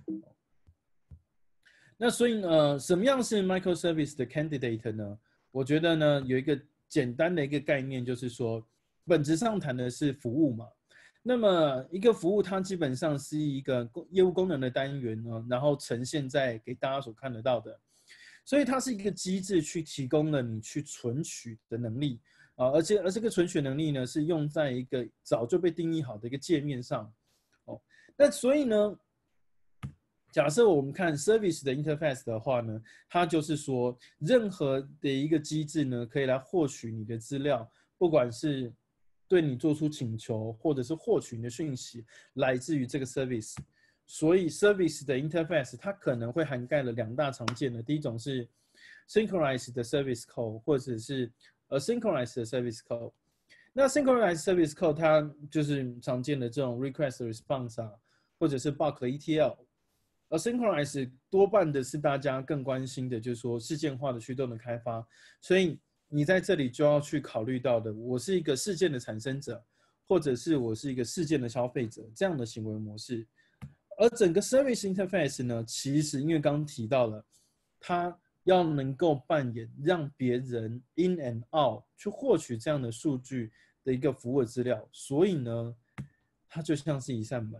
那所以呢，什么样是 microservice 的 candidate 呢？我觉得呢，有一个简单的一个概念，就是说，本质上谈的是服务嘛。那么一个服务，它基本上是一个业务功能的单元呢，然后呈现在给大家所看得到的。所以它是一个机制去提供了你去存取的能力啊，而且而这个存取能力呢，是用在一个早就被定义好的一个界面上。哦，那所以呢，假设我们看 service 的 interface 的话呢，它就是说，任何的一个机制呢，可以来获取你的资料，不管是对你做出请求，或者是获取你的讯息，来自于这个 service。所以 service 的 interface 它可能会涵盖了两大常见的，第一种是 synchronized 的 service code， 或者是 asynchronized 的 service code。那 synchronized service code 它就是常见的这种 request response 啊，或者是 bulk 的 E T L。而 synchronize 多半的是大家更关心的，就是说事件化的驱动的开发，所以你在这里就要去考虑到的，我是一个事件的产生者，或者是我是一个事件的消费者这样的行为模式。而整个 service interface 呢，其实因为刚刚提到了，它要能够扮演让别人 in and out 去获取这样的数据的一个服务资料，所以呢，它就像是一扇门。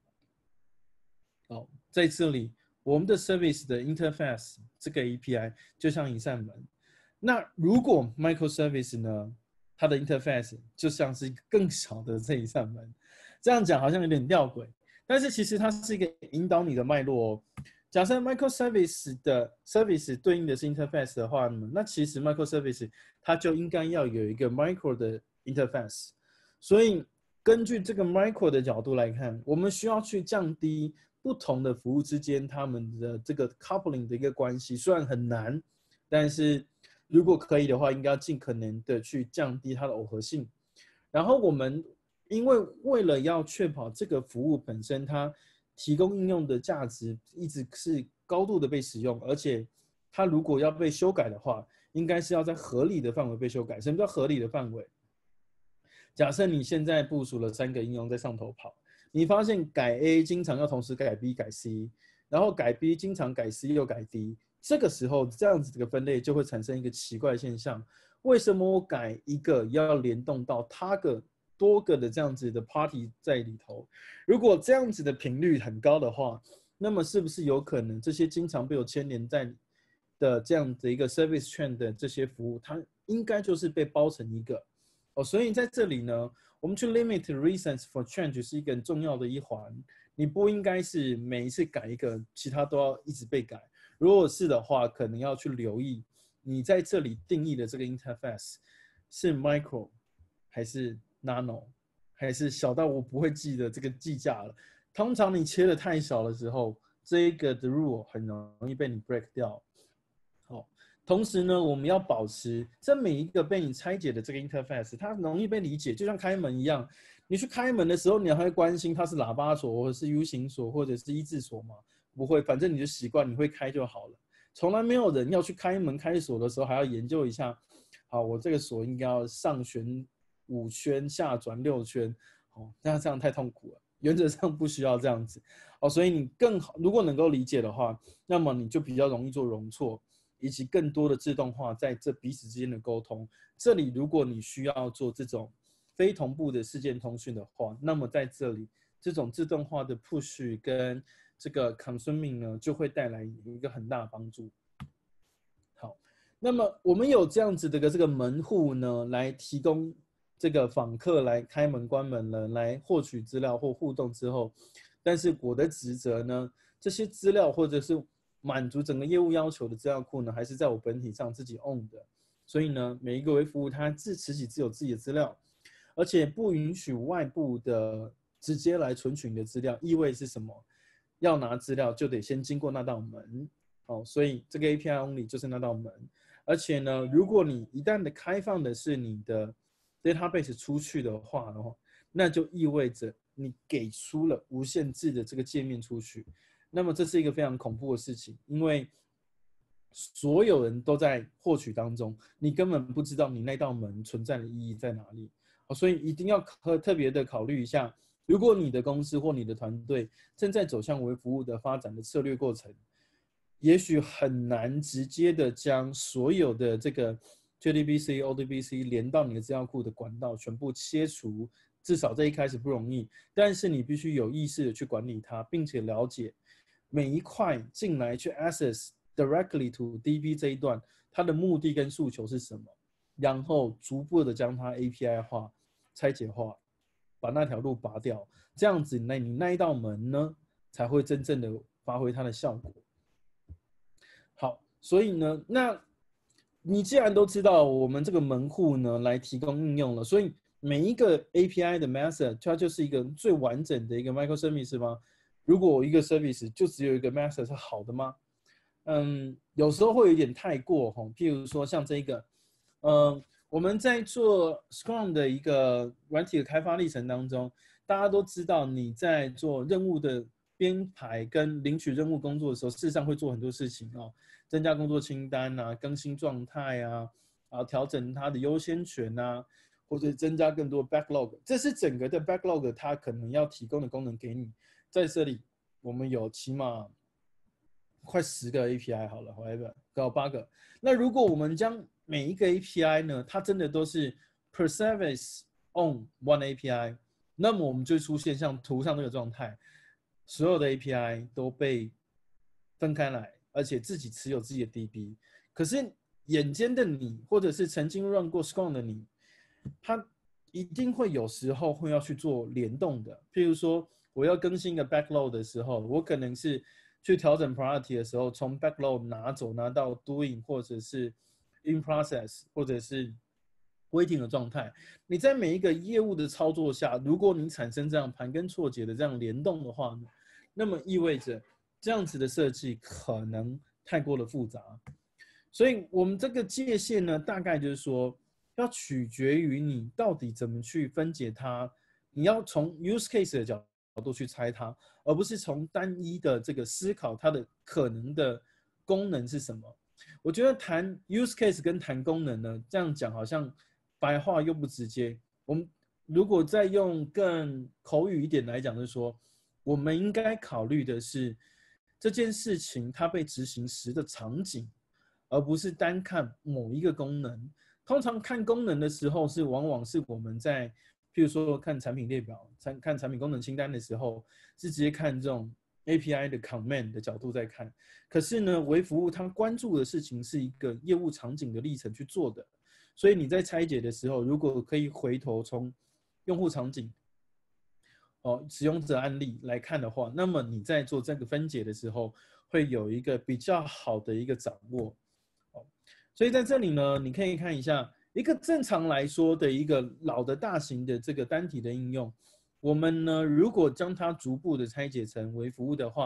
哦，在这里，我们的 service 的 interface 这个 A P I 就像一扇门。那如果 microservice 呢，它的 interface 就像是一个更小的这一扇门。这样讲好像有点吊诡，但是其实它是一个引导你的脉络哦。假设 microservice 的 service 对应的是 interface 的话呢，那其实 microservice 它就应该要有一个 micro 的 interface。所以根据这个 micro 的角度来看，我们需要去降低不同的服务之间他们的这个 coupling 的一个关系，虽然很难，但是如果可以的话，应该要尽可能的去降低它的耦合性。然后我们因为为了要确保这个服务本身它提供应用的价值一直是高度的被使用，而且它如果要被修改的话，应该是要在合理的范围被修改。什么叫合理的范围？假设你现在部署了三个应用在上头跑，你发现改 A 经常要同时改 B 改 C， 然后改 B 经常改 C 又改 D， 这个时候这样子这个分类就会产生一个奇怪的现象：为什么我改一个要联动到他个多个的这样子的 party 在里头？如果这样子的频率很高的话，那么是不是有可能这些经常被我牵连在的这样的一个 service chain 的这些服务，它应该就是被包成一个？哦，所以在这里呢，我们去 limit reasons for change 是一个很重要的一环。你不应该是每一次改一个，其他都要一直被改。如果是的话，可能要去留意你在这里定义的这个 interface 是 micro 还是 nano， 还是小到我不会记得这个计价了。通常你切的太小的时候，这一个的 rule 很容易被你 break 掉。好， 同时呢，我们要保持这每一个被你拆解的这个 interface， 它容易被理解，就像开门一样。你去开门的时候，你还会关心它是喇叭锁，或者是 U 型锁，或者是一字锁吗？不会，反正你就习惯，你会开就好了。从来没有人要去开门开锁的时候还要研究一下，好，我这个锁应该要上旋五圈，下转六圈，哦，那这样太痛苦了。原则上不需要这样子，哦，所以你更好，如果能够理解的话，那么你就比较容易做容错，以及更多的自动化在这彼此之间的沟通。这里如果你需要做这种非同步的事件通讯的话，那么在这里这种自动化的 push 跟这个 consuming 呢，就会带来一个很大的帮助。好，那么我们有这样子的这个门户呢，来提供这个访客来开门关门了，来获取资料或互动之后，但是我的职责呢，这些资料或者是满足整个业务要求的资料库呢，还是在我本体上自己 own 的。所以呢，每一个微服务它自持己自有自己的资料，而且不允许外部的直接来存取你的资料。意味是什么？要拿资料就得先经过那道门，哦，所以这个 A P I only 就是那道门。而且呢，如果你一旦的开放的是你的 database 出去的话的话，那就意味着你给出了无限制的这个界面出去。那么这是一个非常恐怖的事情，因为所有人都在获取当中，你根本不知道你那道门存在的意义在哪里。所以一定要特别的考虑一下，如果你的公司或你的团队正在走向微服务的发展的策略过程，也许很难直接的将所有的这个 J D B C、O D B C 连到你的资料库的管道全部切除，至少这一开始不容易，但是你必须有意识的去管理它，并且了解每一块进来去 access directly to D B 这一段，它的目的跟诉求是什么，然后逐步的将它 A P I 化、拆解化，把那条路拔掉，这样子那你那一道门呢，才会真正的发挥它的效果。好，所以呢，那你既然都知道我们这个门户呢来提供应用了，所以每一个 A P I 的 method 它就是一个最完整的一个 microservice 吗？如果一个 service 就只有一个 method 是好的吗？嗯，有时候会有一点太过哈，譬如说像这个，嗯，我们在做 Scrum 的一个软体的开发历程当中，大家都知道你在做任务的编排跟领取任务工作的时候，事实上会做很多事情哦，增加工作清单啊，更新状态啊，啊，调整它的优先权啊，或者增加更多 backlog， 这是整个的 backlog 它可能要提供的功能给你。在这里，我们有起码快十个 A P I 好了 ，whatever， 搞八个。那如果我们将每一个 A P I 呢，它真的都是 per service on one A P I， 那么我们就出现像图上这个状态，所有的 A P I 都被分开来，而且自己持有自己的 D B。可是眼尖的你，或者是曾经 run 过 Scrum 的你，他一定会有时候会要去做联动的。譬如说，我要更新一个 backlog 的时候，我可能是去调整 priority 的时候，从 backlog 拿走拿到 doing 或者是 in process 或者是 waiting 的状态。你在每一个业务的操作下，如果你产生这样盘根错节的这样联动的话呢，那么意味着这样子的设计可能太过的复杂。所以我们这个界限呢，大概就是说，要取决于你到底怎么去分解它。你要从 use case 的角度去拆它，而不是从单一的这个思考它的可能的功能是什么。我觉得谈 use case 跟谈功能呢，这样讲好像白话又不直接。我们如果再用更口语一点来讲，就是说，我们应该考虑的是这件事情它被执行时的场景，而不是单看某一个功能。通常看功能的时候，是往往是我们在譬如说看产品列表、看产品功能清单的时候，是直接看这种 A P I 的 command 的角度在看。可是呢，微服务它关注的事情是一个业务场景的历程去做的，所以你在拆解的时候，如果可以回头从用户场景、哦使用者案例来看的话，那么你在做这个分解的时候，会有一个比较好的一个掌握。哦，所以在这里呢，你可以看一下。一个正常来说的一个老的大型的这个单体的应用，我们呢如果将它逐步的拆解成微服务的话，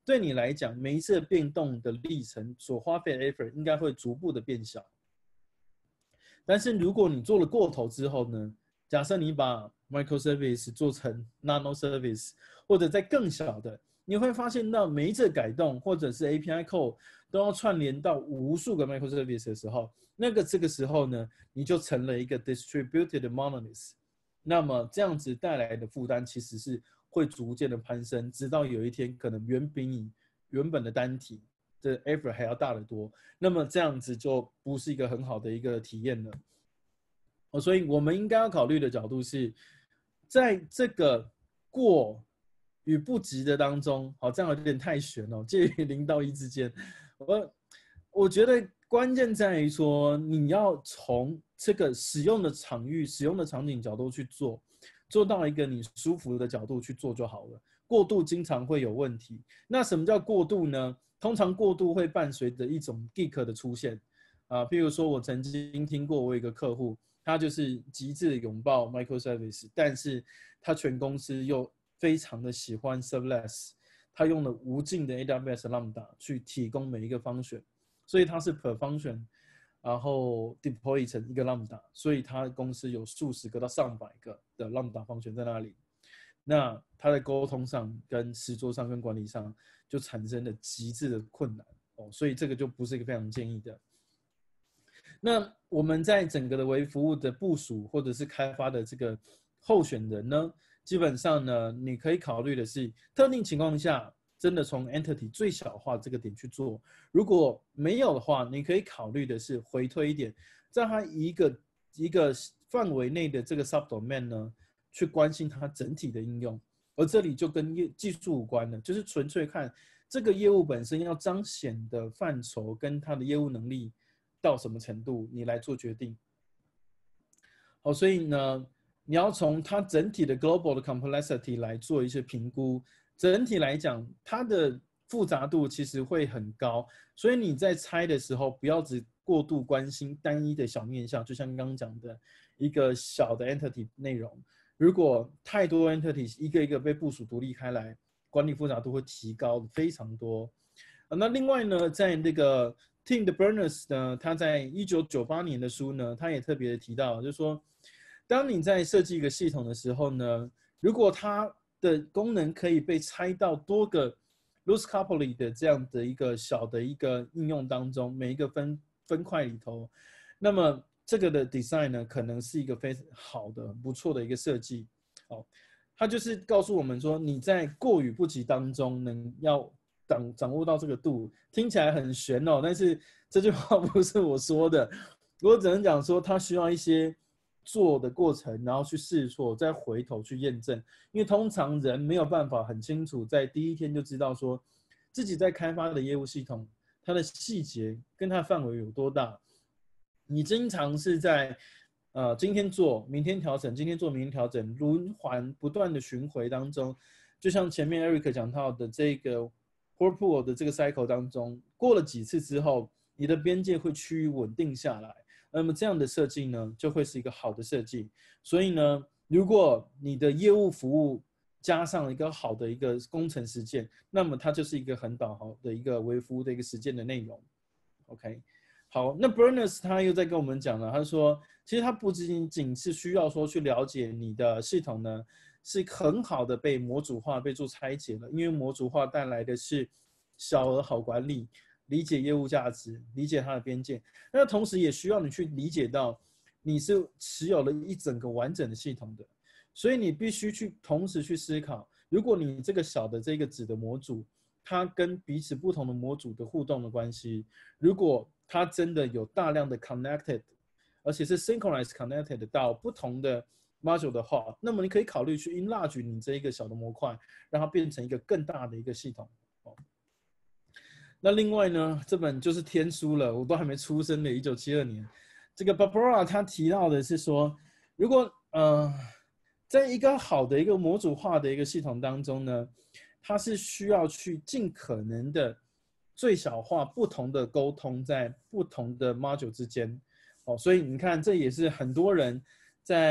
对你来讲，每一次变动的历程所花费的 effort 应该会逐步的变小。但是如果你做了过头之后呢，假设你把 microservice 做成 nano service， 或者在更小的，你会发现到每一次改动或者是 A P I call 都要串联到无数个 microservice 的时候，那个这个时候呢，你就成了一个 distributed monolith。那么这样子带来的负担其实是会逐渐的攀升，直到有一天可能远比你原本的单体的 effort 还要大得多。那么这样子就不是一个很好的一个体验了。哦，所以我们应该要考虑的角度是，在这个过与不及的当中，好，这样有点太悬哦，介于零到一之间。我我觉得关键在于说，你要从这个使用的场域、使用的场景角度去做，做到一个你舒服的角度去做就好了。过度经常会有问题。那什么叫过度呢？通常过度会伴随着一种 geek 的出现啊，譬如说我曾经听过，我有一个客户，他就是极致拥抱 microservice， 但是他全公司又非常的喜欢 serverless， 他用了无尽的 A W S Lambda 去提供每一个 function， 所以他是 per function， 然后 deploy 成一个 Lambda， 所以他公司有数十个到上百个的 Lambda function 在那里。那他在沟通上、跟实作上、跟管理上就产生了极致的困难哦，所以这个就不是一个非常建议的。那我们在整个的微服务的部署或者是开发的这个候选人呢，基本上呢，你可以考虑的是特定情况下真的从 entity 最小化这个点去做。如果没有的话，你可以考虑的是回推一点，在它一个一个范围内的这个 subdomain 呢，去关心它整体的应用。而这里就跟技术无关了，就是纯粹看这个业务本身要彰显的范畴跟它的业务能力到什么程度，你来做决定。好，所以呢，你要从它整体的 global 的 complexity 来做一些评估。整体来讲，它的复杂度其实会很高，所以你在拆的时候，不要只过度关心单一的小面向，就像刚刚讲的一个小的 entity 内容。如果太多 entity 一个一个被部署独立开来，管理复杂度会提高非常多。那另外呢，在那个 Tim Berners 呢，他在一九九八年的书呢，他也特别的提到，就是说，当你在设计一个系统的时候呢，如果它的功能可以被拆到多个 loose coupling 的这样的一个小的一个应用当中，每一个分分块里头，那么这个的 design 呢，可能是一个非常好的、不错的一个设计。好，它就是告诉我们说，你在过与不及当中，能要掌掌握到这个度，听起来很玄哦，但是这句话不是我说的，我只能讲说，它需要一些做的过程，然后去试错，再回头去验证。因为通常人没有办法很清楚，在第一天就知道说自己在开发的业务系统，它的细节跟它的范围有多大。你经常是在呃今天做，明天调整，今天做，明天调整，轮环不断的巡回当中，就像前面 Eric 讲到的这个 whirlpool 的这个 cycle 当中，过了几次之后，你的边界会趋于稳定下来。那么这样的设计呢，就会是一个好的设计。所以呢，如果你的业务服务加上一个好的一个工程实践，那么它就是一个很好的一个微服务的一个实践的内容。OK， 好，那 Berners 他又在跟我们讲了，他说，其实他不仅仅是需要说去了解你的系统呢，是很好的被模组化、被做拆解了，因为模组化带来的是小而好管理。理解业务价值，理解它的边界，那同时也需要你去理解到你是持有了一整个完整的系统的，所以你必须去同时去思考，如果你这个小的这个子的模组，它跟彼此不同的模组的互动的关系，如果它真的有大量的 connected， 而且是 synchronized connected 到不同的 module 的话，那么你可以考虑去 enlarge 你这一个小的模块，让它变成一个更大的一个系统。那另外呢，这本就是天书了，我都还没出生的，一九七二年，这个 Barbara 他提到的是说，如果呃，在一个好的一个模组化的一个系统当中呢，它是需要去尽可能的最小化不同的沟通在不同的 module 之间，哦，所以你看，这也是很多人在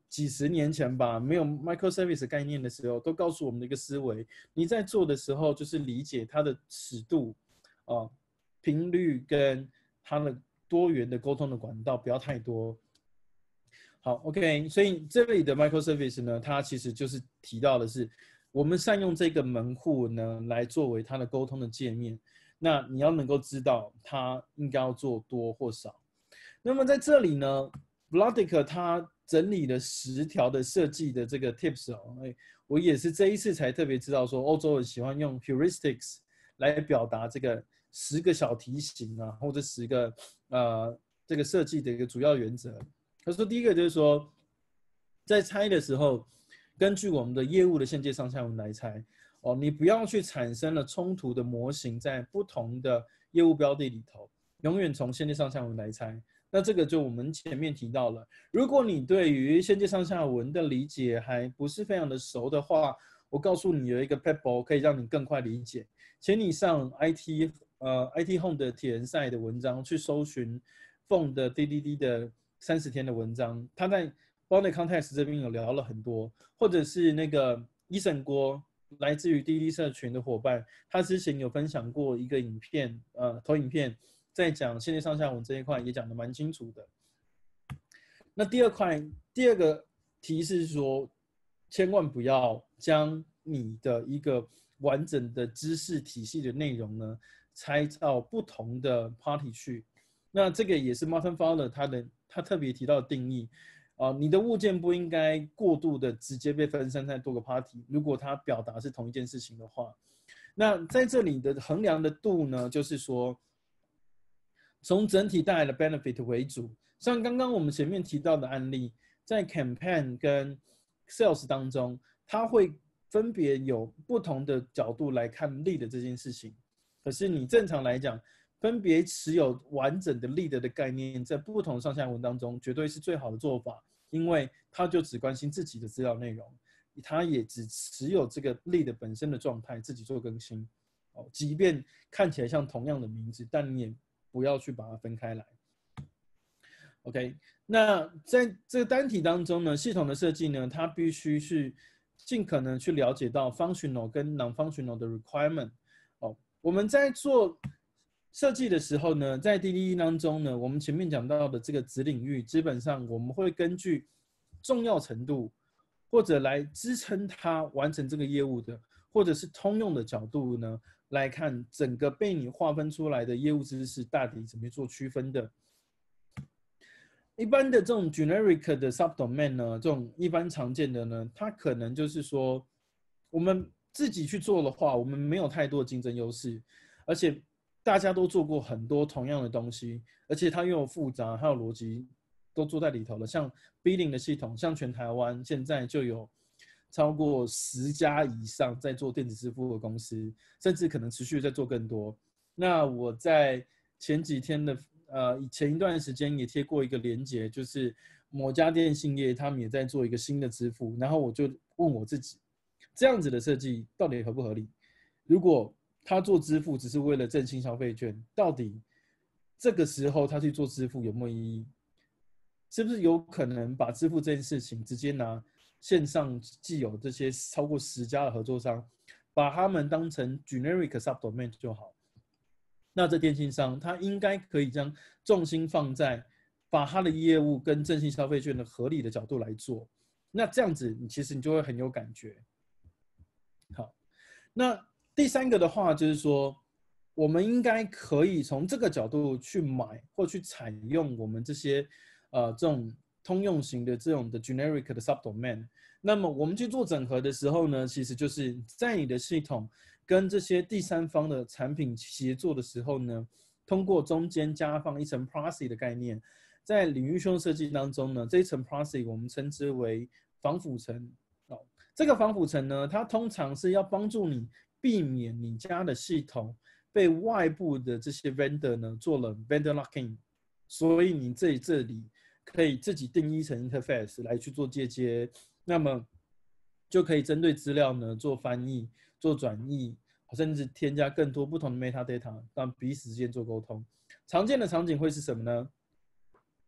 几十年前吧，没有 microservice 概念的时候，都告诉我们的一个思维：你在做的时候，就是理解它的尺度、啊、频率跟它的多元的沟通的管道不要太多。好 ，OK， 所以这里的 microservice 呢，它其实就是提到的是，我们善用这个门户呢，来作为它的沟通的界面。那你要能够知道它应该要做多或少。那么在这里呢 ，Vladik 他整理了十条的设计的这个 tips 哦，哎，我也是这一次才特别知道说，欧洲人喜欢用 heuristics 来表达这个十个小提醒啊，或者十个呃这个设计的一个主要原则。他说第一个就是说，在猜的时候，根据我们的业务的线界上下文来猜哦，你不要去产生了冲突的模型在不同的业务标的里头，永远从线界上下文来猜。那这个就我们前面提到了，如果你对于线界上下文的理解还不是非常的熟的话，我告诉你有一个 pebble 可以让你更快理解，请你上 I T 呃 I T Home 的铁人赛的文章去搜寻 Phone 的 D D D 的三十天的文章，他在 Bonnet Context 这边有聊了很多，或者是那个伊森郭来自于 D D 社群的伙伴，他之前有分享过一个影片，呃，投影片。在讲线界上下文这一块也讲得蛮清楚的。那第二块，第二个提示说，千万不要将你的一个完整的知识体系的内容呢，拆到不同的 party 去。那这个也是 Martin Fowler 他的他特别提到的定义啊、呃，你的物件不应该过度的直接被分散在多个 party。如果它表达是同一件事情的话，那在这里的衡量的度呢，就是说。从整体带来的 benefit 为主，像刚刚我们前面提到的案例，在 campaign 跟 sales 当中，它会分别有不同的角度来看 lead 这件事情。可是你正常来讲，分别持有完整的 lead 的概念，在不同上下文当中，绝对是最好的做法，因为他就只关心自己的资料内容，他也只持有这个 lead 本身的状态，自己做更新。哦，即便看起来像同样的名字，但你也不要去把它分开来。OK， 那在这个单体当中呢，系统的设计呢，它必须是尽可能去了解到 functional 跟 non-functional 的 requirement。哦，我们在做设计的时候呢，在 D D E 当中呢，我们前面讲到的这个子领域，基本上我们会根据重要程度，或者来支撑它完成这个业务的，或者是通用的角度呢。来看整个被你划分出来的业务知识到底怎么做区分的。一般的这种 generic 的 subdomain 呢，这种一般常见的呢，它可能就是说，我们自己去做的话，我们没有太多的竞争优势，而且大家都做过很多同样的东西，而且它又有复杂，还有逻辑都做在里头了。像 billing 的系统，像全台湾现在就有。超过十家以上在做电子支付的公司，甚至可能持续在做更多。那我在前几天的呃前一段时间也贴过一个连结，就是某家电信业他们也在做一个新的支付，然后我就问我自己，这样子的设计到底合不合理？如果他做支付只是为了振兴消费券，到底这个时候他去做支付有没有意义？是不是有可能把支付这件事情直接拿线上既有这些超过十家的合作商，把他们当成 generic subdomain 就好。那这电信商他应该可以将重心放在把他的业务跟振兴消费券的合理的角度来做。那这样子，你其实你就会很有感觉。好，那第三个的话就是说，我们应该可以从这个角度去买或去采用我们这些呃这种。通用型的这种的 generic 的 subdomain， 那么我们去做整合的时候呢，其实就是在你的系统跟这些第三方的产品协作的时候呢，通过中间加放一层 proxy 的概念，在领域需求设计当中呢，这一层 proxy 我们称之为防腐层。哦，这个防腐层呢，它通常是要帮助你避免你家的系统被外部的这些 vendor 呢做了 vendor locking， 所以你这这里。可以自己定义成 interface 来去做接接，那么就可以针对资料呢做翻译、做转译，甚至添加更多不同的 metadata，让彼此之间做沟通。常见的场景会是什么呢？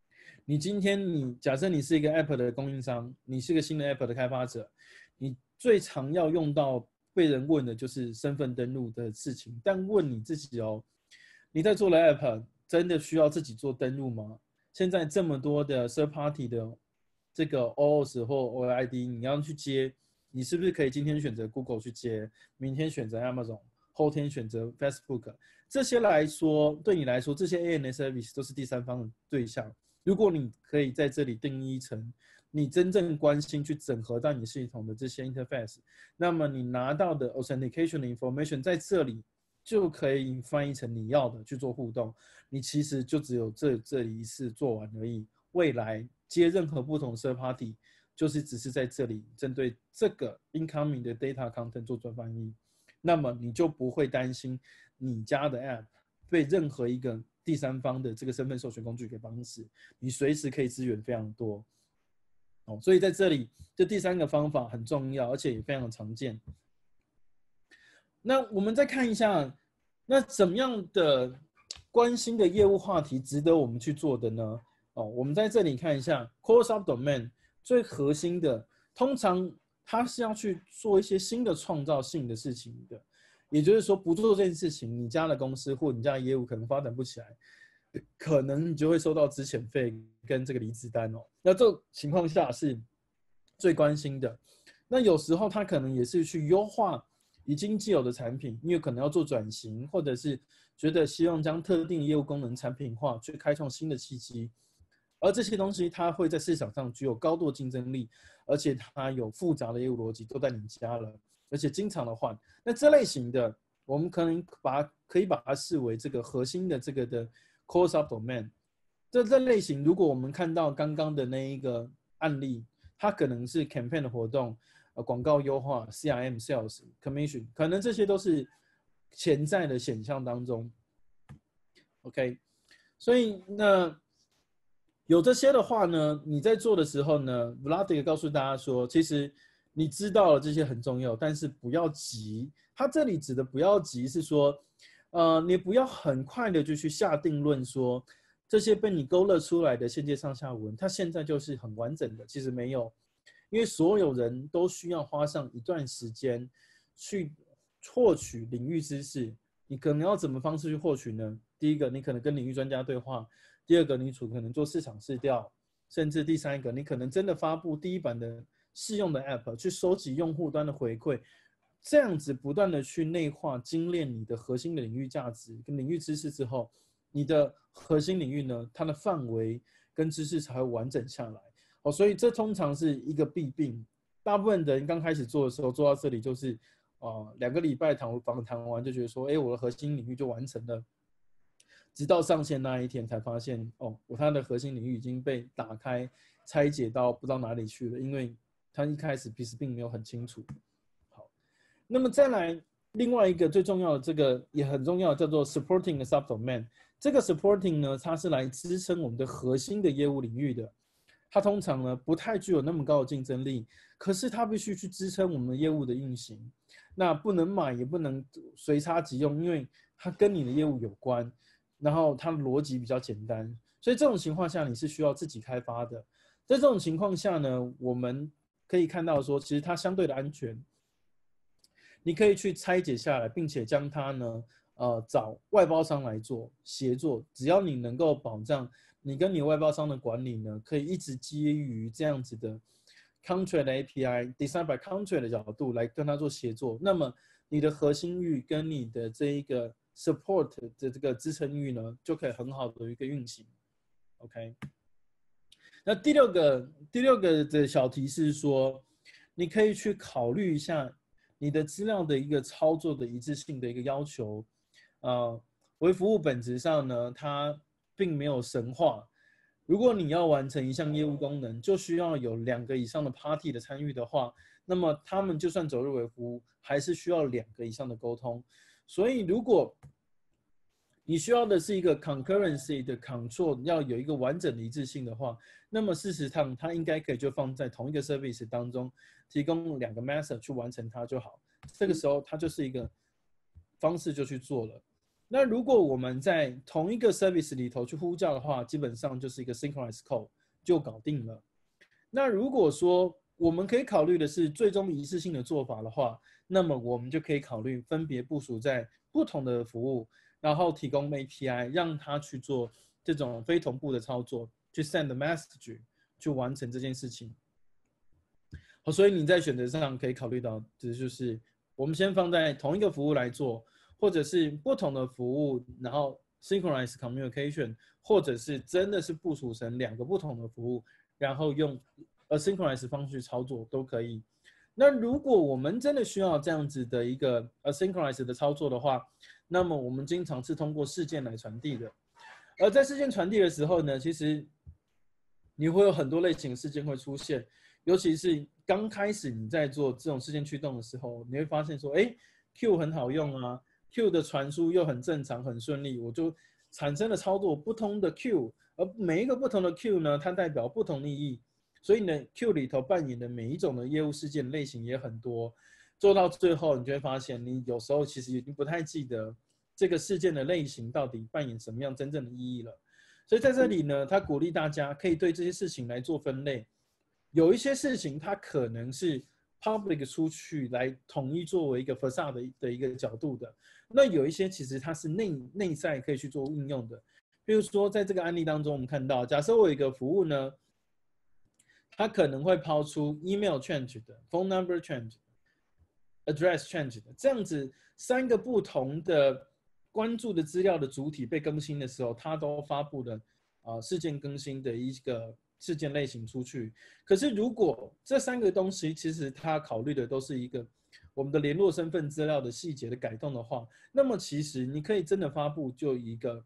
你今天你假设你是一个 App 的供应商，你是个新的 App 的开发者，你最常要用到被人问的就是身份登录的事情。但问你自己哦，你在做的 App 真的需要自己做登录吗？现在这么多的 third party 的这个 O O S 或 O L I D， 你要去接，你是不是可以今天选择 Google 去接，明天选择 Amazon， 后天选择 Facebook？ 这些来说，对你来说，这些 A N S service 都是第三方的对象。如果你可以在这里定义成你真正关心去整合到你系统的这些 interface， 那么你拿到的 authentication 的 information 在这里就可以翻译成你要的去做互动。你其实就只有这这里一次做完而已。未来接任何不同的 third party， 就是只是在这里针对这个 incoming 的 data content 做转翻译，那么你就不会担心你家的 app 被任何一个第三方的这个身份授权工具给绑死，你随时可以支援非常多。哦，所以在这里，这第三个方法很重要，而且也非常常见。那我们再看一下，那怎么样的关心的业务话题值得我们去做的呢？哦，我们在这里看一下 Core Subdomain 最核心的，通常它是要去做一些新的创造性的事情的。也就是说，不做这件事情，你家的公司或你家的业务可能发展不起来，可能你就会收到资遣费跟这个离职单哦。那这种情况下是最关心的。那有时候它可能也是去优化已经既有的产品，因为可能要做转型，或者是觉得希望将特定业务功能产品化，去开创新的契机。而这些东西它会在市场上具有高度竞争力，而且它有复杂的业务逻辑都在你家了，而且经常的换。那这类型的，我们可能把可以把它视为这个核心的这个的 core subdomain。这这类型，如果我们看到刚刚的那一个案例，它可能是 campaign 的活动，呃，广告优化 ，C R M、Sales、Commission， 可能这些都是潜在的选项当中。OK， 所以那。有这些的话呢，你在做的时候呢 ，Vladik 告诉大家说，其实你知道了这些很重要，但是不要急。他这里指的不要急是说，呃，你不要很快的就去下定论说，这些被你勾勒出来的线界上下文，它现在就是很完整的。其实没有，因为所有人都需要花上一段时间去获取领域知识。你可能要怎么方式去获取呢？第一个，你可能跟领域专家对话。第二个，你可能做市场市调，甚至第三个，你可能真的发布第一版的试用的 App， 去收集用户端的回馈，这样子不断的去内化、精炼你的核心的领域价值跟领域知识之后，你的核心领域呢，它的范围跟知识才会完整下来。哦，所以这通常是一个弊病。大部分人刚开始做的时候，做到这里就是，呃，两个礼拜谈访谈完就觉得说，哎，我的核心领域就完成了。直到上线那一天才发现，哦，它的核心领域已经被打开、拆解到不知道哪里去了，因为它一开始其实并没有很清楚。好，那么再来另外一个最重要的，这个也很重要，叫做 supporting the subdomain。这个 supporting 呢，它是来支撑我们的核心的业务领域的。它通常呢不太具有那么高的竞争力，可是它必须去支撑我们业务的运行。那不能买，也不能随插即用，因为它跟你的业务有关。然后它的逻辑比较简单，所以这种情况下你是需要自己开发的。在这种情况下呢，我们可以看到说，其实它相对的安全，你可以去拆解下来，并且将它呢，呃，找外包商来做协作。只要你能够保障你跟你外包商的管理呢，可以一直基于这样子的 contract 的 A P I、design by contract 的角度来跟它做协作，那么你的核心域跟你的这一个support 的这个支撑域呢，就可以很好的一个运行。OK， 那第六个第六个的小提示说，你可以去考虑一下你的资料的一个操作的一致性的一个要求。呃，微服务本质上呢，它并没有神话。如果你要完成一项业务功能，就需要有两个以上的 party 的参与的话，那么他们就算走入微服务，还是需要两个以上的沟通。所以，如果你需要的是一个 concurrency 的 control， 要有一个完整的一致性的话，那么事实上它应该可以就放在同一个 service 当中，提供两个 method 去完成它就好。这个时候它就是一个方式就去做了。 那如果我们在同一个 service 里头去呼叫的话，基本上就是一个 synchronize call 就搞定了。那如果说我们可以考虑的是最终一次性的做法的话，那么我们就可以考虑分别部署在不同的服务，然后提供 A P I 让它去做这种非同步的操作，去 send message 去完成这件事情。好，所以你在选择上可以考虑到，这就是我们先放在同一个服务来做，或者是不同的服务，然后 synchronize communication， 或者是真的是部署成两个不同的服务，然后用 asynchronous 方式操作都可以。那如果我们真的需要这样子的一个 asynchronous 的操作的话，那么我们经常是通过事件来传递的。而在事件传递的时候呢，其实你会有很多类型的事件会出现，尤其是刚开始你在做这种事件驱动的时候，你会发现说，哎 ，Q 很好用啊 ，Q 的传输又很正常、很顺利，我就产生了操作不同的 Q， 而每一个不同的 Q 呢，它代表不同的意义。所以呢 ，Q 里头扮演的每一种的业务事件类型也很多，做到最后，你就会发现，你有时候其实已经不太记得这个事件的类型到底扮演什么样真正的意义了。所以在这里呢，他鼓励大家可以对这些事情来做分类。有一些事情它可能是 public 出去来统一作为一个 facade 的一个角度的，那有一些其实它是内内在可以去做应用的。比如说在这个案例当中，我们看到，假设我有一个服务呢。它可能会抛出 email change 的 phone number change 的 address change 的这样子三个不同的关注的资料的主体被更新的时候，它都发布了、呃、事件更新的一个事件类型出去。可是如果这三个东西其实它考虑的都是一个我们的联络身份资料的细节的改动的话，那么其实你可以真的发布就一个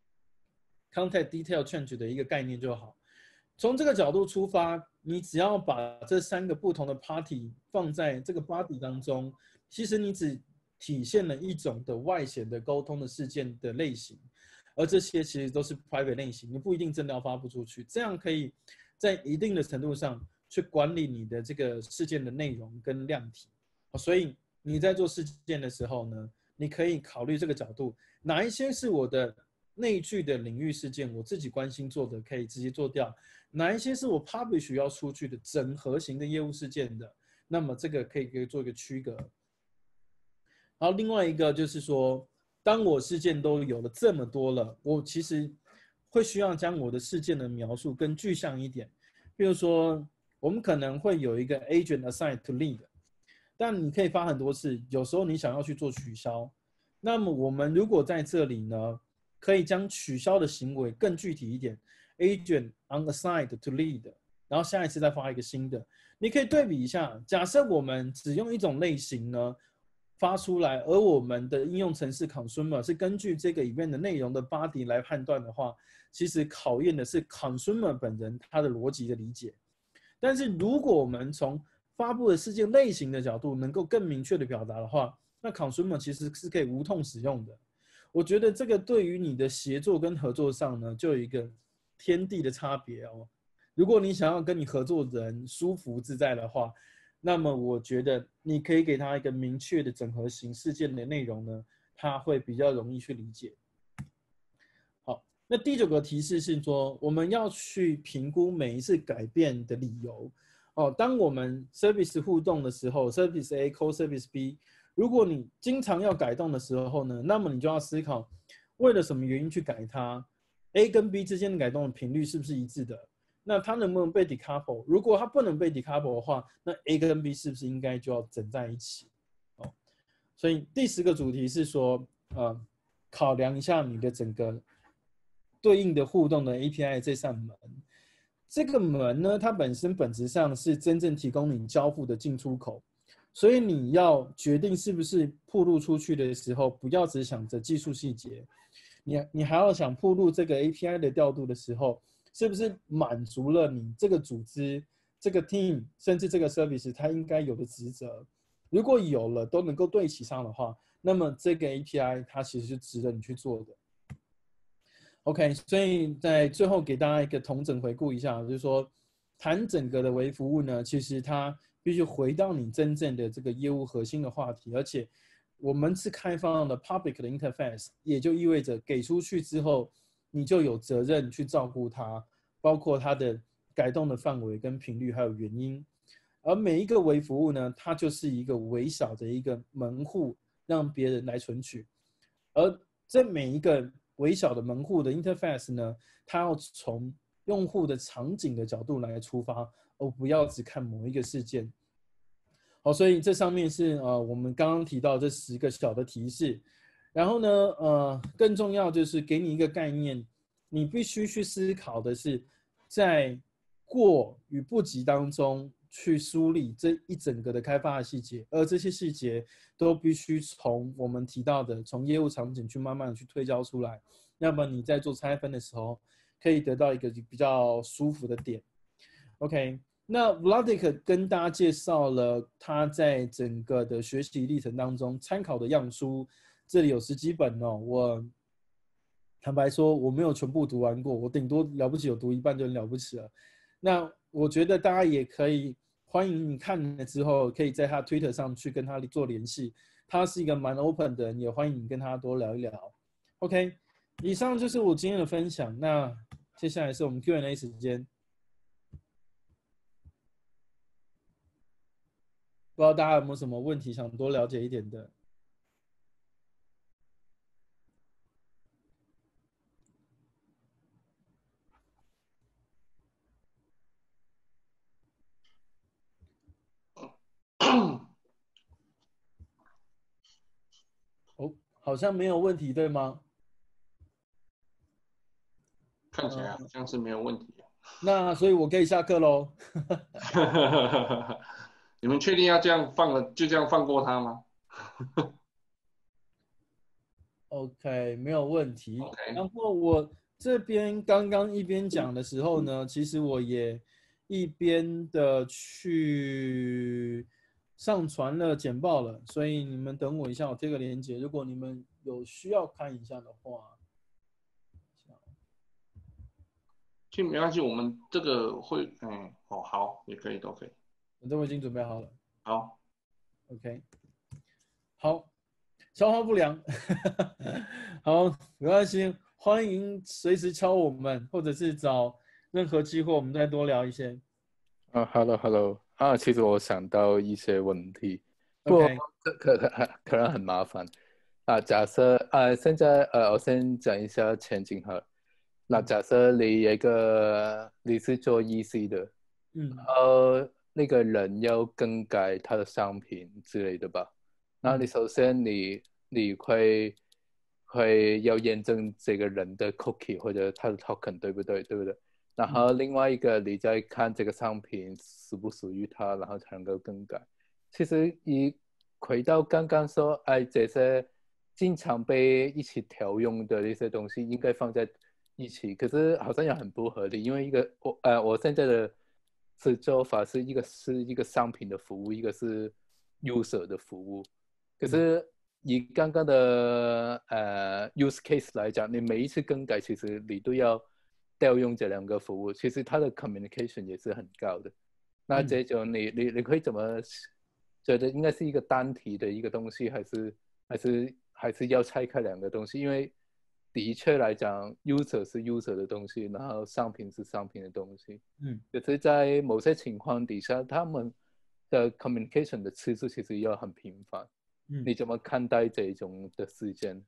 contact detail change 的一个概念就好。从这个角度出发，你只要把这三个不同的 party 放在这个 body 当中，其实你只体现了一种的外显的沟通的事件的类型，而这些其实都是 private 类型，你不一定真的要发布出去，这样可以在一定的程度上去管理你的这个事件的内容跟量体。所以你在做事件的时候呢，你可以考虑这个角度，哪一些是我的内聚的领域事件，我自己关心做的可以直接做掉，哪一些是我 publish 要出去的整合型的业务事件的，那么这个可以可以做一个区隔。然后另外一个就是说，当我事件都有了这么多了，我其实会需要将我的事件的描述更具象一点。比如说，我们可能会有一个 agent assigned to lead， 但你可以发很多次，有时候你想要去做取消，那么我们如果在这里呢，可以将取消的行为更具体一点 ，agent unassigned to lead， 然后下一次再发一个新的。你可以对比一下，假设我们只用一种类型呢发出来，而我们的应用程式 consumer 是根据这个里面的内容的 body 来判断的话，其实考验的是 consumer 本人他的逻辑的理解。但是如果我们从发布的事件类型的角度能够更明确的表达的话，那 consumer 其实是可以无痛使用的。我觉得这个对于你的协作跟合作上呢，就有一个天地的差别哦。如果你想要跟你合作的人舒服自在的话，那么我觉得你可以给他一个明确的整合型事件的内容呢，他会比较容易去理解。好，那第九个提示是说，我们要去评估每一次改变的理由。哦，当我们 service 互动的时候 ，service A call service B。如果你经常要改动的时候呢，那么你就要思考，为了什么原因去改它 ？A 跟 B 之间的改动的频率是不是一致的？那它能不能被 decouple？ 如果它不能被 decouple 的话，那 A 跟 B 是不是应该就要整在一起？哦，所以第十个主题是说，呃，考量一下你的整个对应的互动的 A P I 这扇门。这个门呢，它本身本质上是真正提供你交付的进出口。所以你要决定是不是曝露出去的时候，不要只想着技术细节，你你还要想曝露这个 A P I 的调度的时候，是不是满足了你这个组织、这个 team 甚至这个 service 它应该有的职责？如果有了都能够对齐上的话，那么这个 A P I 它其实是值得你去做的。OK， 所以在最后给大家一个统整回顾一下，就是说谈整个的微服务呢，其实它必须回到你真正的这个业务核心的话题，而且我们是开放的 public 的 interface， 也就意味着给出去之后，你就有责任去照顾它，包括它的改动的范围跟频率还有原因。而每一个微服务呢，它就是一个微小的一个门户，让别人来存取。而这每一个微小的门户的 interface 呢，它要从用户的场景的角度来出发，而不要只看某一个事件。好，所以这上面是呃我们刚刚提到这十个小的提示。然后呢，呃，更重要就是给你一个概念，你必须去思考的是，在过与不及当中去梳理这一整个的开发的细节，而这些细节都必须从我们提到的从业务场景去慢慢的去推敲出来，那么你在做拆分的时候，可以得到一个比较舒服的点。OK， 那 Vladik 跟大家介绍了他在整个的学习历程当中参考的样书，这里有十几本哦。我坦白说，我没有全部读完过，我顶多了不起有读一半就很了不起了。那我觉得大家也可以欢迎你看了之后，可以在他 Twitter 上去跟他做联系。他是一个蛮 open 的人，也欢迎你跟他多聊一聊。OK， 以上就是我今天的分享。那接下来是我们 Q and A 时间。不知道大家有没有什么问题想多了解一点的？哦，好像没有问题，对吗？ 看起来好像是没有问题。 那所以我可以下课喽。 你们确定要这样放了，就这样放过他吗 ？OK， 没有问题。 ？OK， 然后我这边刚刚一边讲的时候呢，其实我也一边的去上传了简报了，所以你们等我一下，我贴个链接，如果你们有需要看一下的话。 其实没关系，我们这个会，嗯，哦，好，也可以，都可以。 我都已经准备好了。 好 ，OK， 好，消化不良，好，没关系，欢迎随时敲我们，或者是找任何机会，我们再多聊一些。 啊，Hello Hello 啊，其实我想到一些问题，不过 OK， 这可可可能很麻烦啊。假设啊，现在呃，我先讲一下前景哈。那假设你有一个你是做 E C 的， 嗯， 呃，那个人要更改他的商品之类的吧？那你首先你你会会要验证这个人的 cookie 或者他的 token 对不对？对不对？然后另外一个，你再看这个商品属不属于他，然后才能够更改。其实一回到刚刚说，哎，这些经常被一起调用的一些东西，应该放在一起，可是好像也很不合理，因为一个我呃我现在的是做法是一个是一个商品的服务，一个是 user 的服务，可是以刚刚的呃 use case 来讲，你每一次更改，其实你都要调用这两个服务，其实它的 communication 也是很高的。那这种你你你可以怎么觉得应该是一个单体的一个东西，还是还是还是要拆开两个东西？因为的确来讲 ，user 是 user 的东西，然后商品是商品的东西。 嗯， 可是，在某些情况底下，他们的 communication 的次数其实要很频繁。 嗯， 你怎么看待这种的事件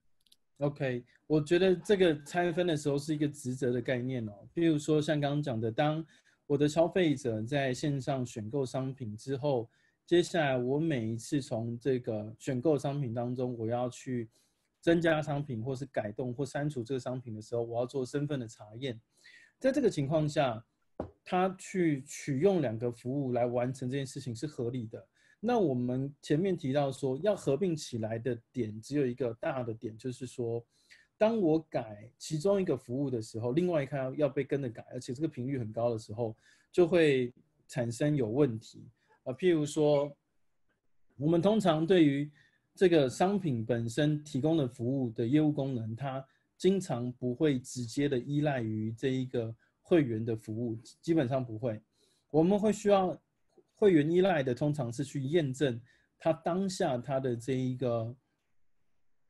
OK，我觉得这个拆分的时候是一个职责的概念哦。譬如说，像刚刚讲的，当我的消费者在线上选购商品之后，接下来我每一次从这个选购商品当中，我要去增加商品，或是改动或删除这个商品的时候，我要做身份的查验。在这个情况下，他去取用两个服务来完成这件事情是合理的。那我们前面提到说，要合并起来的点只有一个大的点，就是说，当我改其中一个服务的时候，另外一个要被跟着改，而且这个频率很高的时候，就会产生有问题。呃，譬如说，我们通常对于这个商品本身提供的服务的业务功能，它经常不会直接的依赖于这一个会员的服务，基本上不会。我们会需要会员依赖的，通常是去验证他当下他的这一个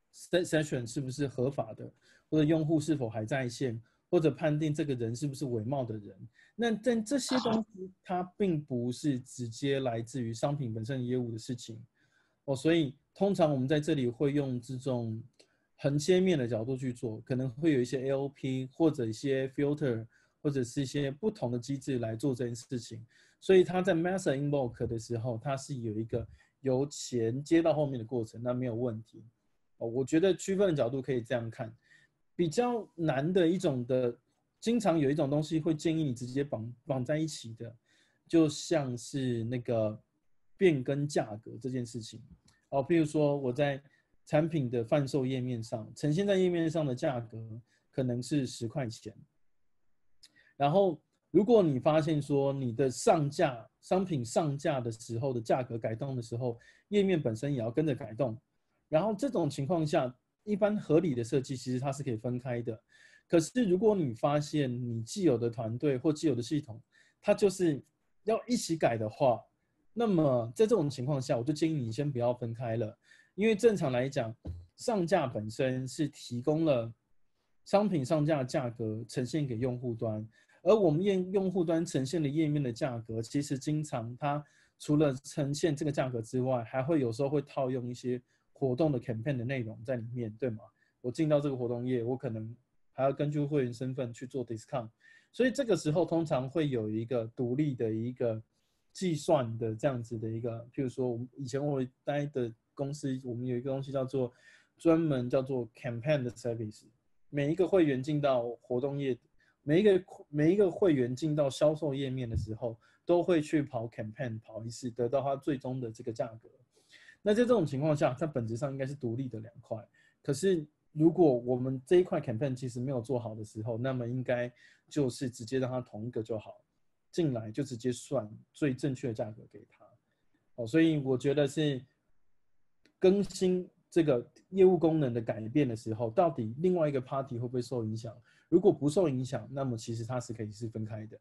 session 是不是合法的，或者用户是否还在线，或者判定这个人是不是伪冒的人。那但这些东西它并不是直接来自于商品本身业务的事情哦，所以通常我们在这里会用这种横切面的角度去做，可能会有一些 A O P 或者一些 filter 或者是一些不同的机制来做这件事情。所以它在 master invoke 的时候，它是有一个由前接到后面的过程，那没有问题。哦，我觉得区分的角度可以这样看。比较难的一种的，经常有一种东西会建议你直接绑绑在一起的，就像是那个变更价格这件事情。哦，譬如说我在产品的贩售页面上呈现在页面上的价格可能是十块钱，然后如果你发现说你的上架商品上架的时候的价格改动的时候，页面本身也要跟着改动，然后这种情况下，一般合理的设计其实它是可以分开的。可是如果你发现你既有的团队或既有的系统，它就是要一起改的话，那么在这种情况下，我就建议你先不要分开了，因为正常来讲，上架本身是提供了商品上架价格呈现给用户端。而我们用户端呈现的页面的价格，其实经常它除了呈现这个价格之外，还会有时候会套用一些活动的 campaign 的内容在里面，对吗？我进到这个活动页，我可能还要根据会员身份去做 discount， 所以这个时候通常会有一个独立的一个计算的这样子的一个，譬如说，我们以前我待的公司，我们有一个东西叫做专门叫做 campaign 的 service， 每一个会员进到活动页。每一个每一个会员进到销售页面的时候，都会去跑 campaign 跑一次，得到它最终的这个价格。那在这种情况下，它本质上应该是独立的两块。可是如果我们这一块 campaign 其实没有做好的时候，那么应该就是直接让它同一个就好，进来就直接算最正确的价格给他。哦，所以我觉得是更新这个业务功能的改变的时候，到底另外一个 party 会不会受影响？如果不受影响，那么其实它是可以是分开的。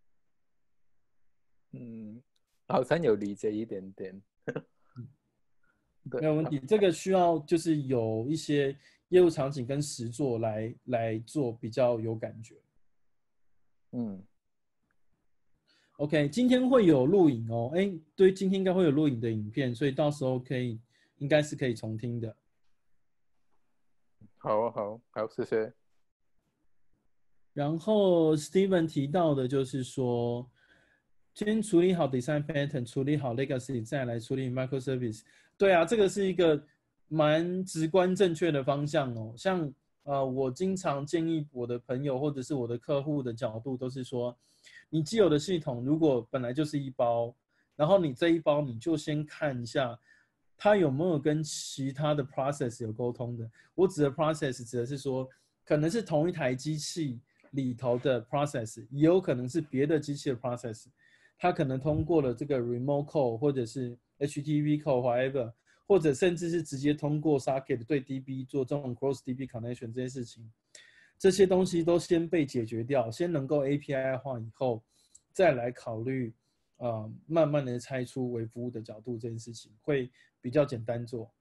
嗯，好像有理解一点点。 没有问题，这个需要就是有一些业务场景跟实作来来做比较有感觉。 嗯 ，OK， 今天会有录影哦，哎，对，今天应该会有录影的影片，所以到时候可以应该是可以重听的。 好好好，谢谢。 然后 Steven 提到的就是说，先处理好 design pattern， 处理好 legacy， 再来处理 microservice。对啊，这个是一个蛮直观正确的方向哦。像呃，我经常建议我的朋友或者是我的客户的角度都是说，你既有的系统如果本来就是一包，然后你这一包你就先看一下，它有没有跟其他的 process 有沟通的。我指的 process 指的是说，可能是同一台机器里头的 process， 也有可能是别的机器的 process， 它可能通过了这个 remote call 或者是 H T T P call whatever， 或者甚至是直接通过 socket 对 D B 做这种 cross D B connection 这些事情，这些东西都先被解决掉，先能够 A P I 化以后，再来考虑，呃，慢慢的拆出微服务的角度这件事情会比较简单做。